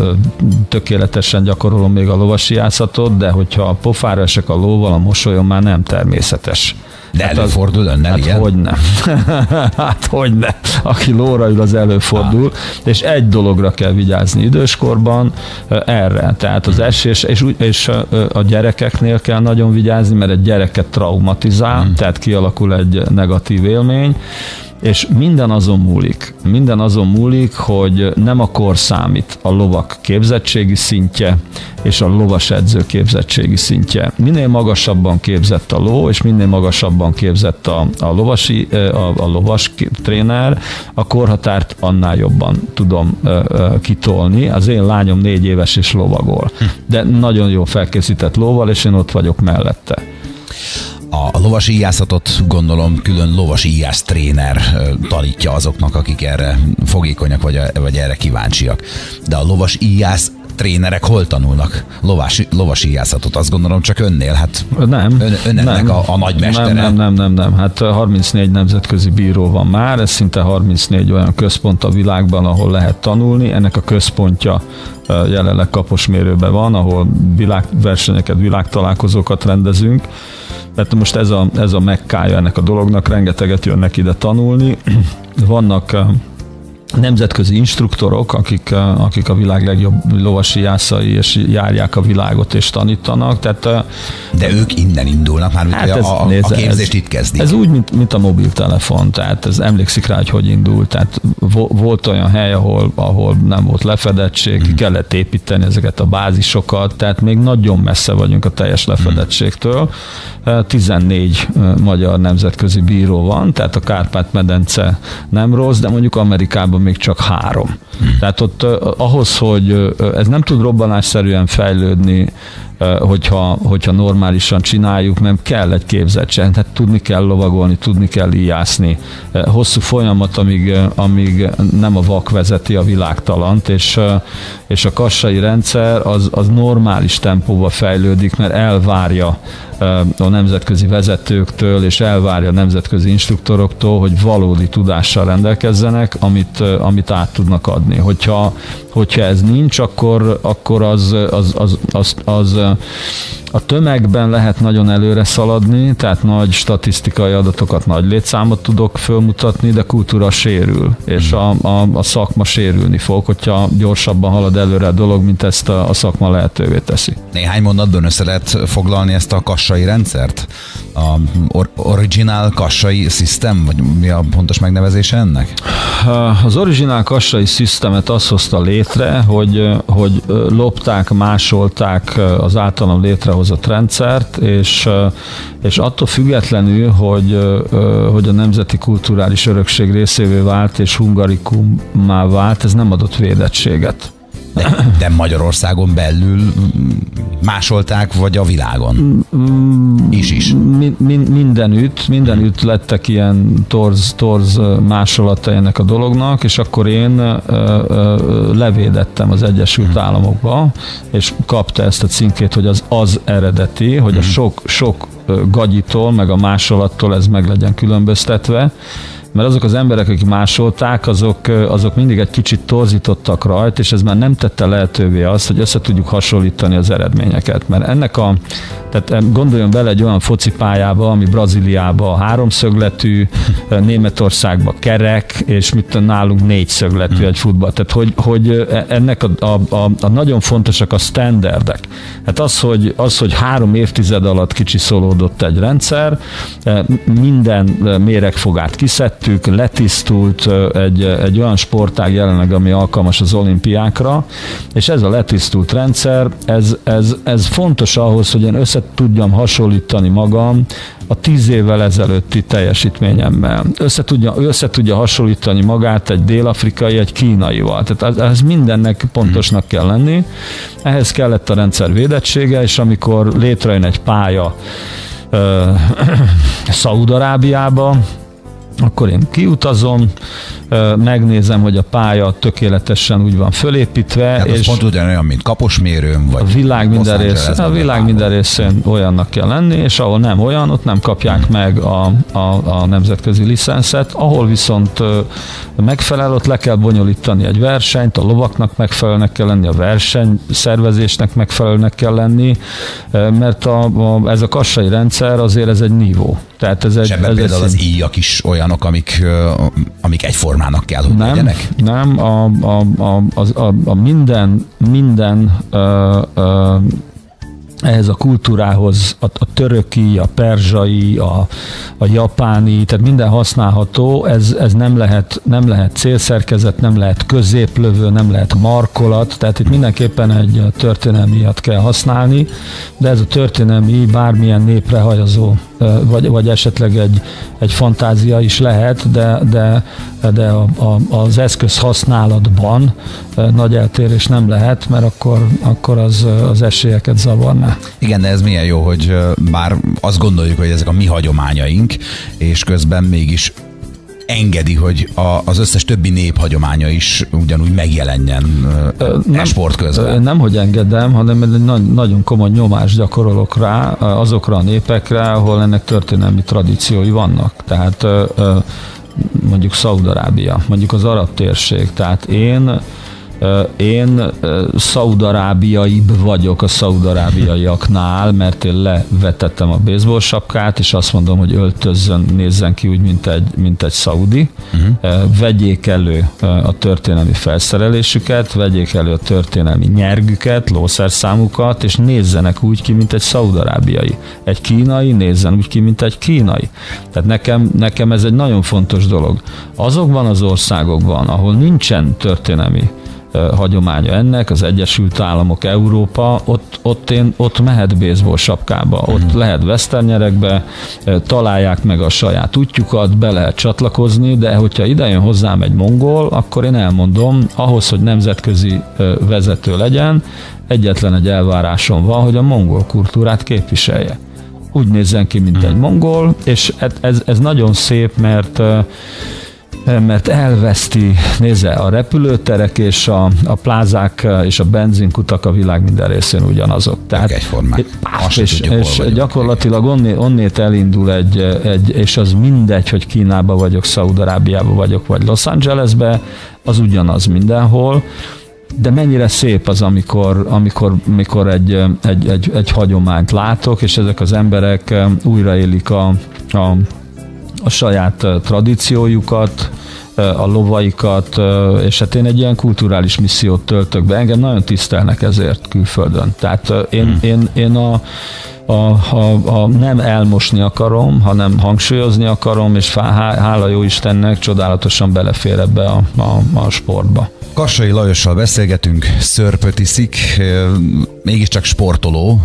tökéletesen gyakorolom még a lovasijászatot, de hogyha a pofára esek a lóval, a mosolyom már nem természetes. De hát előfordul önnel, hát igen? Hogyne. Hát hogyne. Aki lóra ül, az előfordul. Ah. És egy dologra kell vigyázni időskorban, erre. Tehát az esés, és, és a gyerekeknél kell nagyon vigyázni, mert egy gyereket traumatizál, hmm. tehát kialakul egy negatív élmény. és minden azon múlik, minden azon múlik, hogy nem a kor számít, a lovak képzettségi szintje és a lovas edző képzettségi szintje. Minél magasabban képzett a ló, és minél magasabban képzett a, a, lovasi, a, a lovas tréner, a korhatárt annál jobban tudom uh, uh, kitolni. Az én lányom négy éves és lovagol, de nagyon jó felkészített lóval, és én ott vagyok mellette. A lovasi íjászatot gondolom külön lovasi íjász tréner tanítja azoknak, akik erre fogékonyak, vagy, vagy erre kíváncsiak. De a lovas íjász trénerek hol tanulnak lovas, lovas íjászatot? Azt gondolom csak önnél, hát nem, ön, ön ennek nem, a, a nagymestere. Nem, nem, nem, nem, nem. Hát harmincnégy nemzetközi bíró van már, ez szinte harmincnégy olyan központ a világban, ahol lehet tanulni. Ennek a központja jelenleg Kaposmérőben van, ahol világversenyeket, világtalálkozókat rendezünk. Tehát most ez a, ez a mekkája ennek a dolognak, rengeteget jönnek ide tanulni. Vannak nemzetközi instruktorok, akik, akik a világ legjobb lovasíjászai, és járják a világot és tanítanak. Tehát, de ők innen indulnak, már hát ez, a, a, nézze, a képzést ez, itt kezdik. Ez úgy, mint, mint a mobiltelefon, tehát ez emlékszik rá, hogy hogy indult. Tehát volt olyan hely, ahol, ahol nem volt lefedettség, hmm. kellett építeni ezeket a bázisokat, tehát még nagyon messze vagyunk a teljes lefedettségtől. tizennégy magyar nemzetközi bíró van, tehát a Kárpát-medence nem rossz, de mondjuk Amerikában még csak három. Hmm. Tehát ott ahhoz, hogy ez nem tud robbanásszerűen fejlődni, hogyha, hogyha normálisan csináljuk, mert kell egy képzettség, tehát tudni kell lovagolni, tudni kell íjászni. Hosszú folyamat, amíg, amíg nem a vak vezeti a világtalant, és, és a kassai rendszer az, az normális tempóba fejlődik, mert elvárja a nemzetközi vezetőktől, és elvárja a nemzetközi instruktoroktól, hogy valódi tudással rendelkezzenek, amit, amit át tudnak adni. Hogyha, hogyha ez nincs, akkor, akkor az, az, az, az, az a tömegben lehet nagyon előre szaladni, tehát nagy statisztikai adatokat, nagy létszámot tudok fölmutatni, de kultúra sérül, és a, a, a szakma sérülni fog, hogyha gyorsabban halad előre a dolog, mint ezt a, a szakma lehetővé teszi. Néhány mondatban össze lehet foglalni ezt a kassai rendszert? A or- original kassai system, vagy mi a pontos megnevezése ennek? Az original kassai systemet azt hozta létre, hogy, hogy lopták, másolták az általam létrehozott rendszert, és, és attól függetlenül, hogy, hogy a nemzeti kulturális örökség részévé vált, és hungarikummá vált, ez nem adott védettséget. De, de Magyarországon belül másolták, vagy a világon? Is is. Min, min, mindenütt, mindenütt lettek ilyen torz, torz másolata ennek a dolognak, és akkor én ö, ö, levédettem az Egyesült hmm. Államokba, és kapta ezt a címkét, hogy az az eredeti, hogy hmm. a sok, sok gagyitól, meg a másolattól ez meg legyen különböztetve, mert azok az emberek, akik másolták, azok, azok mindig egy kicsit torzítottak rajta, és ez már nem tette lehetővé azt, hogy össze tudjuk hasonlítani az eredményeket. Mert ennek a, tehát gondoljon bele egy olyan focipályába, ami Brazíliában háromszögletű, Németországban kerek, és mit nálunk négyszögletű egy futball. Tehát, hogy, hogy ennek a, a, a, a nagyon fontosak a standardek. Hát az, hogy, az, hogy három évtized alatt kicsiszolódott egy rendszer, minden méregfogát kiszedtük, letisztult egy, egy olyan sportág jelenleg, ami alkalmas az olimpiákra, és ez a letisztult rendszer, ez, ez, ez fontos ahhoz, hogy én össze tudjam hasonlítani magam a tíz évvel ezelőtti teljesítményemmel. Össze tudja, össze tudja hasonlítani magát egy dél-afrikai, egy kínaival. Tehát ez mindennek pontosnak kell lenni. Ehhez kellett a rendszer védettsége, és amikor létrejön egy pálya uh, Szaúd-Arábiába, akkor én kiutazom, megnézem, hogy a pálya tökéletesen úgy van fölépítve. Hát és az pont ugyanolyan, mint Kaposmérőn, vagy a világ minden részén, a világ minden részén olyannak kell lenni, és ahol nem olyan, ott nem kapják hmm. meg a, a, a nemzetközi licenszet, ahol viszont megfelel, ott le kell bonyolítani egy versenyt, a lovaknak megfelelőnek kell lenni, a versenyszervezésnek megfelelőnek kell lenni, mert a, a, ez a kassai rendszer azért ez egy nívó. Tehát ez egy, és ebben ez például egy az íjak is olyanok, amik, amik egyformának kell, hogy nem, legyenek? Nem, a, a, a, a, a minden, minden ö, ö, ehhez a kultúrához a, a töröki, a perzsai, a, a japáni, tehát minden használható, ez, ez nem, lehet, nem lehet célszerkezet, nem lehet középlövő, nem lehet markolat, tehát itt mindenképpen egy történelmiat kell használni, de ez a történelmi bármilyen népre hajazó, vagy, vagy esetleg egy, egy fantázia is lehet, de, de, de a, a, az eszköz használatban nagy eltérés nem lehet, mert akkor, akkor az, az esélyeket zavarná. Igen, de ez milyen jó, hogy már azt gondoljuk, hogy ezek a mi hagyományaink, és közben mégis engedi, hogy a, az összes többi nép hagyománya is ugyanúgy megjelenjen e sport közben. Nem, hogy engedem, hanem egy nagyon komoly nyomást gyakorolok rá azokra a népekre, ahol ennek történelmi tradíciói vannak. Tehát mondjuk Szaúd-Arábia, mondjuk az arab térség. Tehát én Én szaúd-arábiaibb vagyok a szaúd-arábiaiaknál, mert én levetettem a baseball sapkát, és azt mondom, hogy öltözzön, nézzen ki úgy, mint egy, mint egy szaudi. Uh-huh. Vegyék elő a történelmi felszerelésüket, vegyék elő a történelmi nyergüket, lószerszámukat, és nézzenek úgy ki, mint egy szaúd-arábiai. Egy kínai nézzen úgy ki, mint egy kínai. Tehát nekem, nekem ez egy nagyon fontos dolog. Azokban az országokban, ahol nincsen történelmi hagyománya ennek, az Egyesült Államok, Európa, ott, ott, én, ott mehet baseball sapkába, ott uh-huh. lehet westernyerekbe, találják meg a saját útjukat, be lehet csatlakozni, de hogyha ide jön hozzám egy mongol, akkor én elmondom, ahhoz, hogy nemzetközi vezető legyen, egyetlen egy elvárásom van, hogy a mongol kultúrát képviselje. Úgy nézzen ki, mint uh-huh. egy mongol, és ez, ez nagyon szép, mert mert elveszti, nézze, a repülőterek és a, a plázák és a benzinkutak a világ minden részén ugyanazok. Tehát, egyformák. És, és gyakorlatilag onné, onnét elindul egy, egy, és az mindegy, hogy Kínába vagyok, Szaúd-Arábiába vagyok, vagy Los Angelesbe, az ugyanaz mindenhol. De mennyire szép az, amikor, amikor, amikor egy, egy, egy, egy hagyományt látok, és ezek az emberek újraélik a, a a saját tradíciójukat, a lovaikat, és hát én egy ilyen kulturális missziót töltök be. Engem nagyon tisztelnek ezért külföldön. Tehát én, hmm. én, én a, a, a, a nem elmosni akarom, hanem hangsúlyozni akarom, és hála jó Istennek csodálatosan belefér ebbe a, a, a sportba. Kassai Lajossal beszélgetünk, szörpöt iszik, mégiscsak sportoló,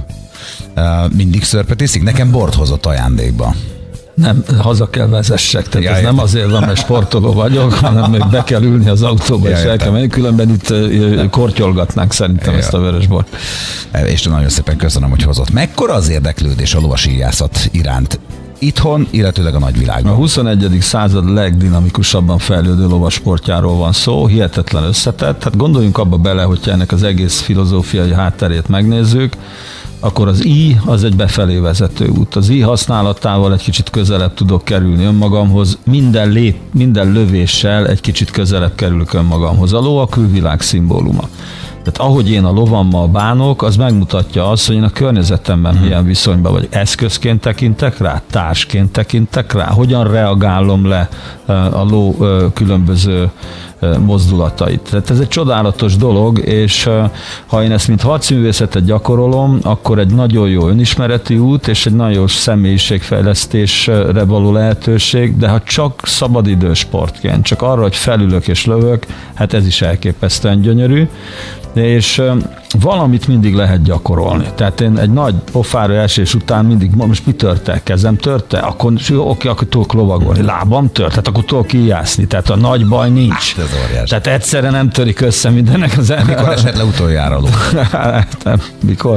mindig szörpöt iszik. Nekem bort hozott ajándékba. Nem, haza kell vezessek, tehát ja, ez nem azért van, mert sportoló vagyok, hanem még be kell ülni az autóba, ja, és el kell menni, különben itt kortyolgatnánk szerintem ja. ezt a vörösbort. És nagyon szépen köszönöm, hogy hozott. Mekkora az érdeklődés a lovasíjászat iránt itthon, illetőleg a nagyvilágban? A huszonegyedik század legdinamikusabban fejlődő lovasportjáról van szó, hihetetlen összetett. Hát gondoljunk abba bele, hogyha ennek az egész filozófiai hátterét megnézzük, akkor az I az egy befelé vezető út. Az I használatával egy kicsit közelebb tudok kerülni önmagamhoz, minden, lép, minden lövéssel egy kicsit közelebb kerülök önmagamhoz. A ló a külvilág szimbóluma. Tehát ahogy én a lovammal bánok, az megmutatja azt, hogy én a környezetemben hmm. milyen viszonyban vagy. Eszközként tekintek rá, társként tekintek rá, hogyan reagálom le a ló különböző mozdulatait. Tehát ez egy csodálatos dolog, és ha én ezt mint harcművészetet gyakorolom, akkor egy nagyon jó önismereti út, és egy nagyon jó személyiségfejlesztésre való lehetőség, de ha csak szabadidős sportként, csak arra, hogy felülök és lövök, hát ez is elképesztően gyönyörű, és valamit mindig lehet gyakorolni. Tehát én egy nagy pofára esés után mindig, most mi törte? Kezem törte? Akkor oké, akkor tudok lovagolni. Lábam tört? Tehát akkor tudok kijászni. Tehát a nagy baj nincs. Hát, tehát egyszerre nem törik össze mindennek az elmélet. Mikor esett le utoljára ló? nem, mikor?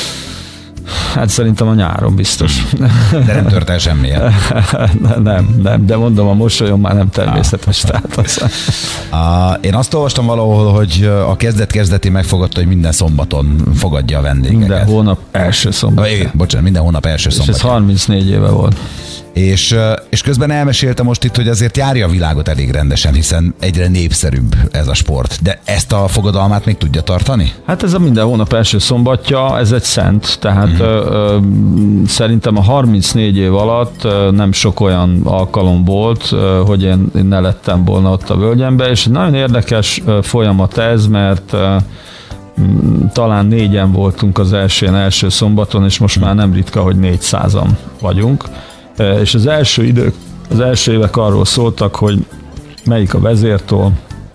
Hát szerintem a nyáron biztos. De nem tört el semmilyen. nem, nem, de mondom, a mosolyom már nem természetes. Ah. Tehát az... ah, én azt olvastam valahol, hogy a kezdet-kezdeti megfogadta, hogy minden szombaton fogadja a vendégeket. Minden hónap első szombatja. Ah, bocsánat, minden hónap első szombatja. És ez harmincnégy éve volt. És, és közben elmesélte most itt, hogy azért járja a világot elég rendesen, hiszen egyre népszerűbb ez a sport. De ezt a fogadalmát még tudja tartani? Hát ez a minden hónap első szombatja, ez egy szent, tehát mm-hmm. ö, ö, szerintem a harmincnégy év alatt ö, nem sok olyan alkalom volt, ö, hogy én, én ne lettem volna ott a völgyembe, és egy nagyon érdekes ö, folyamat ez, mert ö, talán négyen voltunk az elsőn, első szombaton, és most már nem ritka, hogy négyszázan vagyunk. És az első idők, az első évek arról szóltak, hogy melyik a vezértól,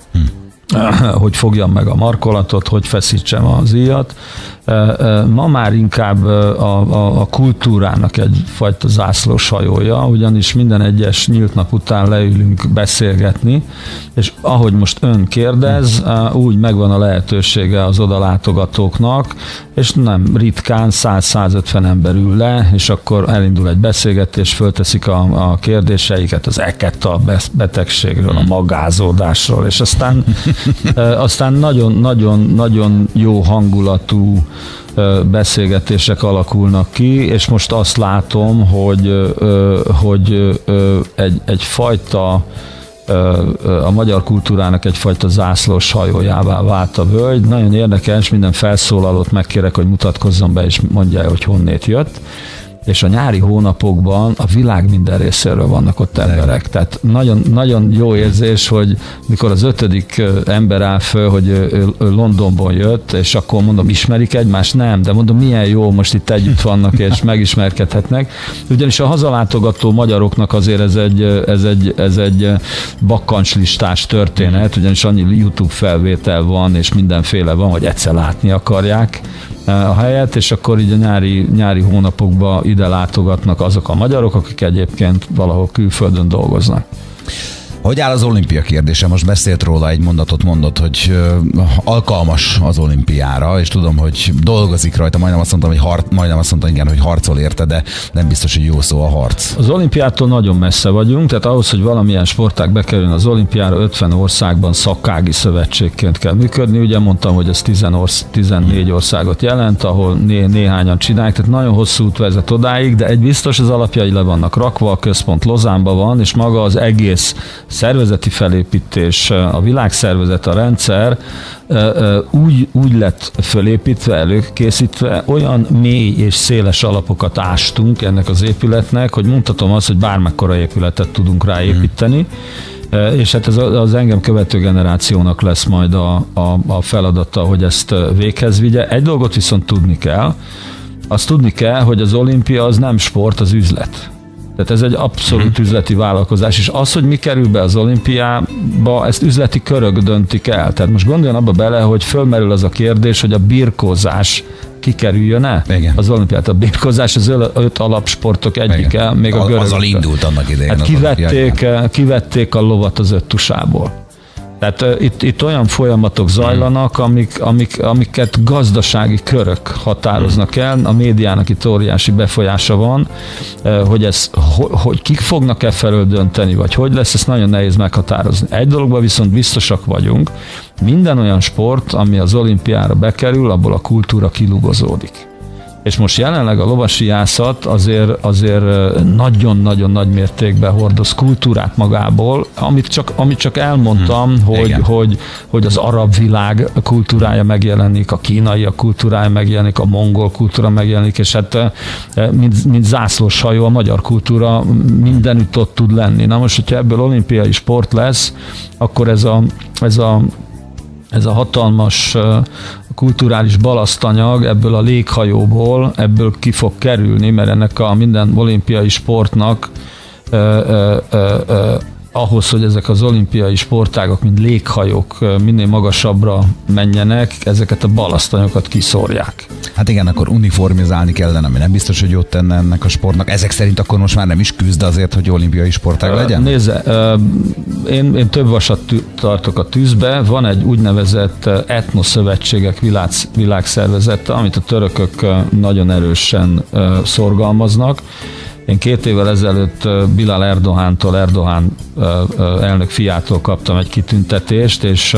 hogy fogjam meg a markolatot, hogy feszítsem az íjat. Ma már inkább a, a, a kultúrának egyfajta zászlós hajója, ugyanis minden egyes nyílt nap után leülünk beszélgetni, és ahogy most ön kérdez, úgy megvan a lehetősége az odalátogatóknak, és nem ritkán száz-százötven ember ül le, és akkor elindul egy beszélgetés, fölteszik a, a kérdéseiket az eketta betegségről, a magázódásról, és aztán aztán nagyon-nagyon jó hangulatú beszélgetések alakulnak ki, és most azt látom, hogy, hogy egy, egyfajta a magyar kultúrának egyfajta zászlós hajójává vált a völgy. Nagyon érdekes, minden felszólalót megkérek, hogy mutatkozzon be, és mondja, hogy honnét jött. És a nyári hónapokban a világ minden részéről vannak ott emberek. Tehát nagyon, nagyon jó érzés, hogy mikor az ötödik ember áll föl, hogy ő Londonból jött, és akkor mondom, ismerik egymást? Nem, de mondom, milyen jó, most itt együtt vannak, és megismerkedhetnek. Ugyanis a hazalátogató magyaroknak azért ez egy, ez egy, ez egy bakkancslistás történet, ugyanis annyi YouTube felvétel van, és mindenféle van, hogy egyszer látni akarják a helyet, és akkor így a nyári, nyári hónapokban ide látogatnak azok a magyarok, akik egyébként valahol külföldön dolgoznak. Hogy áll az olimpia kérdése? Most beszélt róla, egy mondatot mondott, hogy alkalmas az olimpiára, és tudom, hogy dolgozik rajta, majdnem azt mondtam, hogy, har- majdnem azt mondtam, igen, hogy harcol érte, de nem biztos, hogy jó szó a harc. Az olimpiától nagyon messze vagyunk, tehát ahhoz, hogy valamilyen sportág bekerüljön az olimpiára, ötven országban szakági szövetségként kell működni. Ugye mondtam, hogy ez tizennégy országot jelent, ahol né- néhányan csinálják, tehát nagyon hosszú út vezet odáig, de egy biztos, az alapjai le vannak rakva, a központ Lozánban van, és maga az egész szervezeti felépítés, a világszervezet, a rendszer úgy, úgy lett fölépítve, előkészítve, olyan mély és széles alapokat ástunk ennek az épületnek, hogy mondhatom azt, hogy bármekkora épületet tudunk ráépíteni, és hát ez az engem követő generációnak lesz majd a, a, a feladata, hogy ezt véghez vigye. Egy dolgot viszont tudni kell, azt tudni kell, hogy az olimpia az nem sport, az üzlet. Tehát ez egy abszolút üzleti vállalkozás, és az, hogy mi kerül be az olimpiába, ezt üzleti körök döntik el. Tehát most gondoljon abba bele, hogy fölmerül az a kérdés, hogy a birkózás kikerüljön-e az olimpiát. A birkózás az öt alapsportok egyike, még a görög. Azzal indult annak idején. Hát kivették, kivették a lovat az öt tusából. Tehát uh, itt, itt olyan folyamatok zajlanak, amik, amik, amiket gazdasági körök határoznak el, a médiának itt óriási befolyása van, uh, hogy, ez, ho, hogy kik fognak-e felől dönteni, vagy hogy lesz, ezt nagyon nehéz meghatározni. Egy dologban viszont biztosak vagyunk, minden olyan sport, ami az olimpiára bekerül, abból a kultúra kilugozódik. És most jelenleg a lovasiászat azért, azért nagyon-nagyon nagy mértékben hordoz kultúrát magából, amit csak, amit csak elmondtam, hmm, hogy, hogy, hogy az arab világ kultúrája megjelenik, a kínai a kultúrája megjelenik, a mongol kultúra megjelenik, és hát mint, mint zászlós hajó a magyar kultúra mindenütt ott tud lenni. Na most, hogyha ebből olimpiai sport lesz, akkor ez a, ez a ez a hatalmas kulturális balasztanyag ebből a léghajóból, ebből ki fog kerülni, mert ennek a minden olimpiai sportnak ö, ö, ö, ö, ahhoz, hogy ezek az olimpiai sportágok, mint léghajók minél magasabbra menjenek, ezeket a balasztanyokat kiszórják. Hát igen, akkor uniformizálni kellene, ami nem biztos, hogy jót tenne ennek a sportnak. Ezek szerint akkor most már nem is küzd azért, hogy olimpiai sportág legyen? Nézze, én, én több vasat tartok a tűzbe. Van egy úgynevezett etnoszövetségek világ, világszervezete, amit a törökök nagyon erősen szorgalmaznak. Én két évvel ezelőtt Bilal Erdoğantól, Erdoğan elnök fiától kaptam egy kitüntetést, és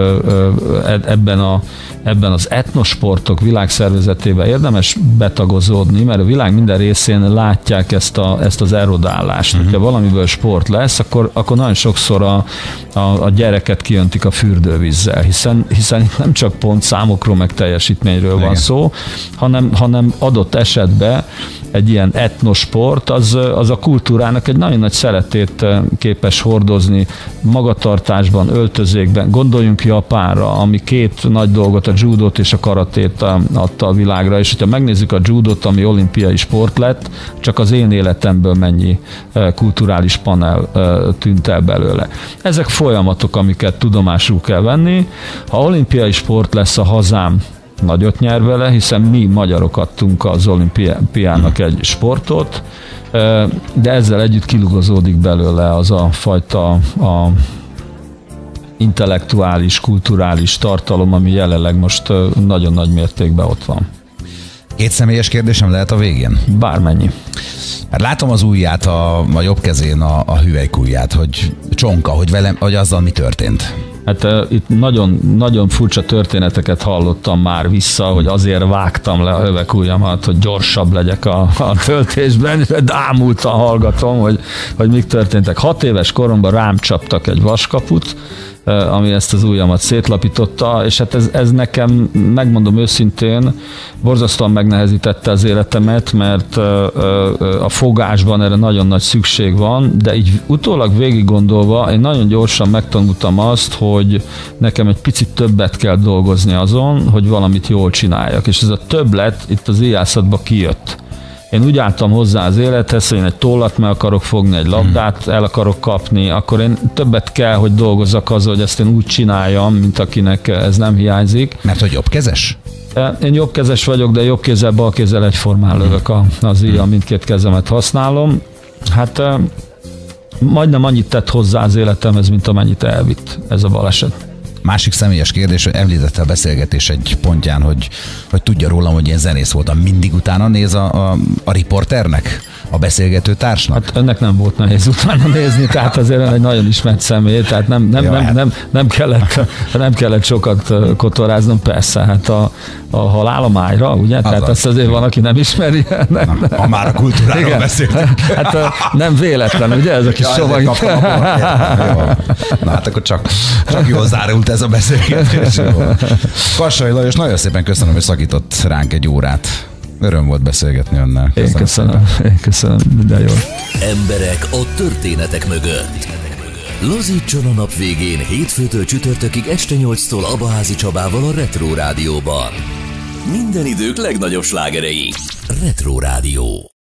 ebben, a, ebben az etnosportok világszervezetében érdemes betagozódni, mert a világ minden részén látják ezt, a, ezt az erodálást. Uh-huh. Ha valamiből sport lesz, akkor, akkor nagyon sokszor a, a, a gyereket kijöntik a fürdővízzel, hiszen, hiszen itt nem csak pont számokról meg teljesítményről van Igen. szó, hanem, hanem adott esetben egy ilyen etnosport, sport az, az a kultúrának egy nagyon nagy szeretét képes hordozni magatartásban, öltözékben. Gondoljunk Japánra, ami két nagy dolgot, a judót és a karatét adta a világra, és hogyha megnézzük a judót, ami olimpiai sport lett, csak az én életemből mennyi kulturális panel tűnt el belőle. Ezek folyamatok, amiket tudomásul kell venni. Ha olimpiai sport lesz, a hazám nagyot nyer vele, hiszen mi magyarok adtunk az olimpiának egy sportot, de ezzel együtt kilugozódik belőle az a fajta a intellektuális, kulturális tartalom, ami jelenleg most nagyon nagy mértékben ott van. Két személyes kérdésem lehet a végén? Bármennyi. Hát látom az ujját, a, a jobb kezén a, a hüvelykujját, hogy csonka, hogy, velem, hogy azzal mi történt. Hát uh, itt nagyon, nagyon furcsa történeteket hallottam már vissza, hogy azért vágtam le a hüvelykujjamat, hogy gyorsabb legyek a, a töltésben, ámultan hallgatom, hogy, hogy mik történtek. Hat éves koromban rám csaptak egy vaskaput, ami ezt az ujjamat szétlapította, és hát ez, ez nekem, megmondom őszintén, borzasztóan megnehezítette az életemet, mert a fogásban erre nagyon nagy szükség van, de így utólag végig gondolva, én nagyon gyorsan megtanultam azt, hogy nekem egy picit többet kell dolgozni azon, hogy valamit jól csináljak, és ez a többlet itt az íjászatba kijött. Én úgy álltam hozzá az élethez, hogy én egy tollat meg akarok fogni, egy labdát el akarok kapni, akkor én többet kell, hogy dolgozzak az, hogy ezt én úgy csináljam, mint akinek ez nem hiányzik. Mert hogy jobbkezes? Én jobbkezes vagyok, de jobb kézzel, bal kézzel egyformán lövök az íjjal, mindkét kezemet használom. Hát majdnem annyit tett hozzá az életemhez, mint amennyit elvitt ez a baleset. Másik személyes kérdés, hogy említette a beszélgetés egy pontján, hogy, hogy tudja rólam, hogy én zenész voltam. Mindig utána néz a, a, a riporternek, a beszélgető társnak? Hát önnek nem volt nehéz utána nézni, tehát azért egy nagyon ismert személy, tehát nem, nem, nem, nem, nem, kellett, nem kellett sokat kotoráznom, persze, hát a, a halál a májra, ugye? Tehát az ezt azért van, aki nem ismeri. Nem, nem. Ha már a kultúráról beszéltünk. Hát nem véletlen, ugye? Ez a kis sova. Na hát akkor csak, csak jól zárult ez a beszélgetés. Kassai Lajos, nagyon szépen köszönöm, hogy szakított ránk egy órát. Öröm volt beszélgetni önnel. Köszönöm. Én köszönöm. Én köszönöm. Minden jó. Emberek a történetek mögött. Lazítson a nap végén hétfőtől csütörtökig este nyolctól Abaházi Csabával a Retro Rádióban. Minden idők legnagyobb slágerei. Retro Rádió.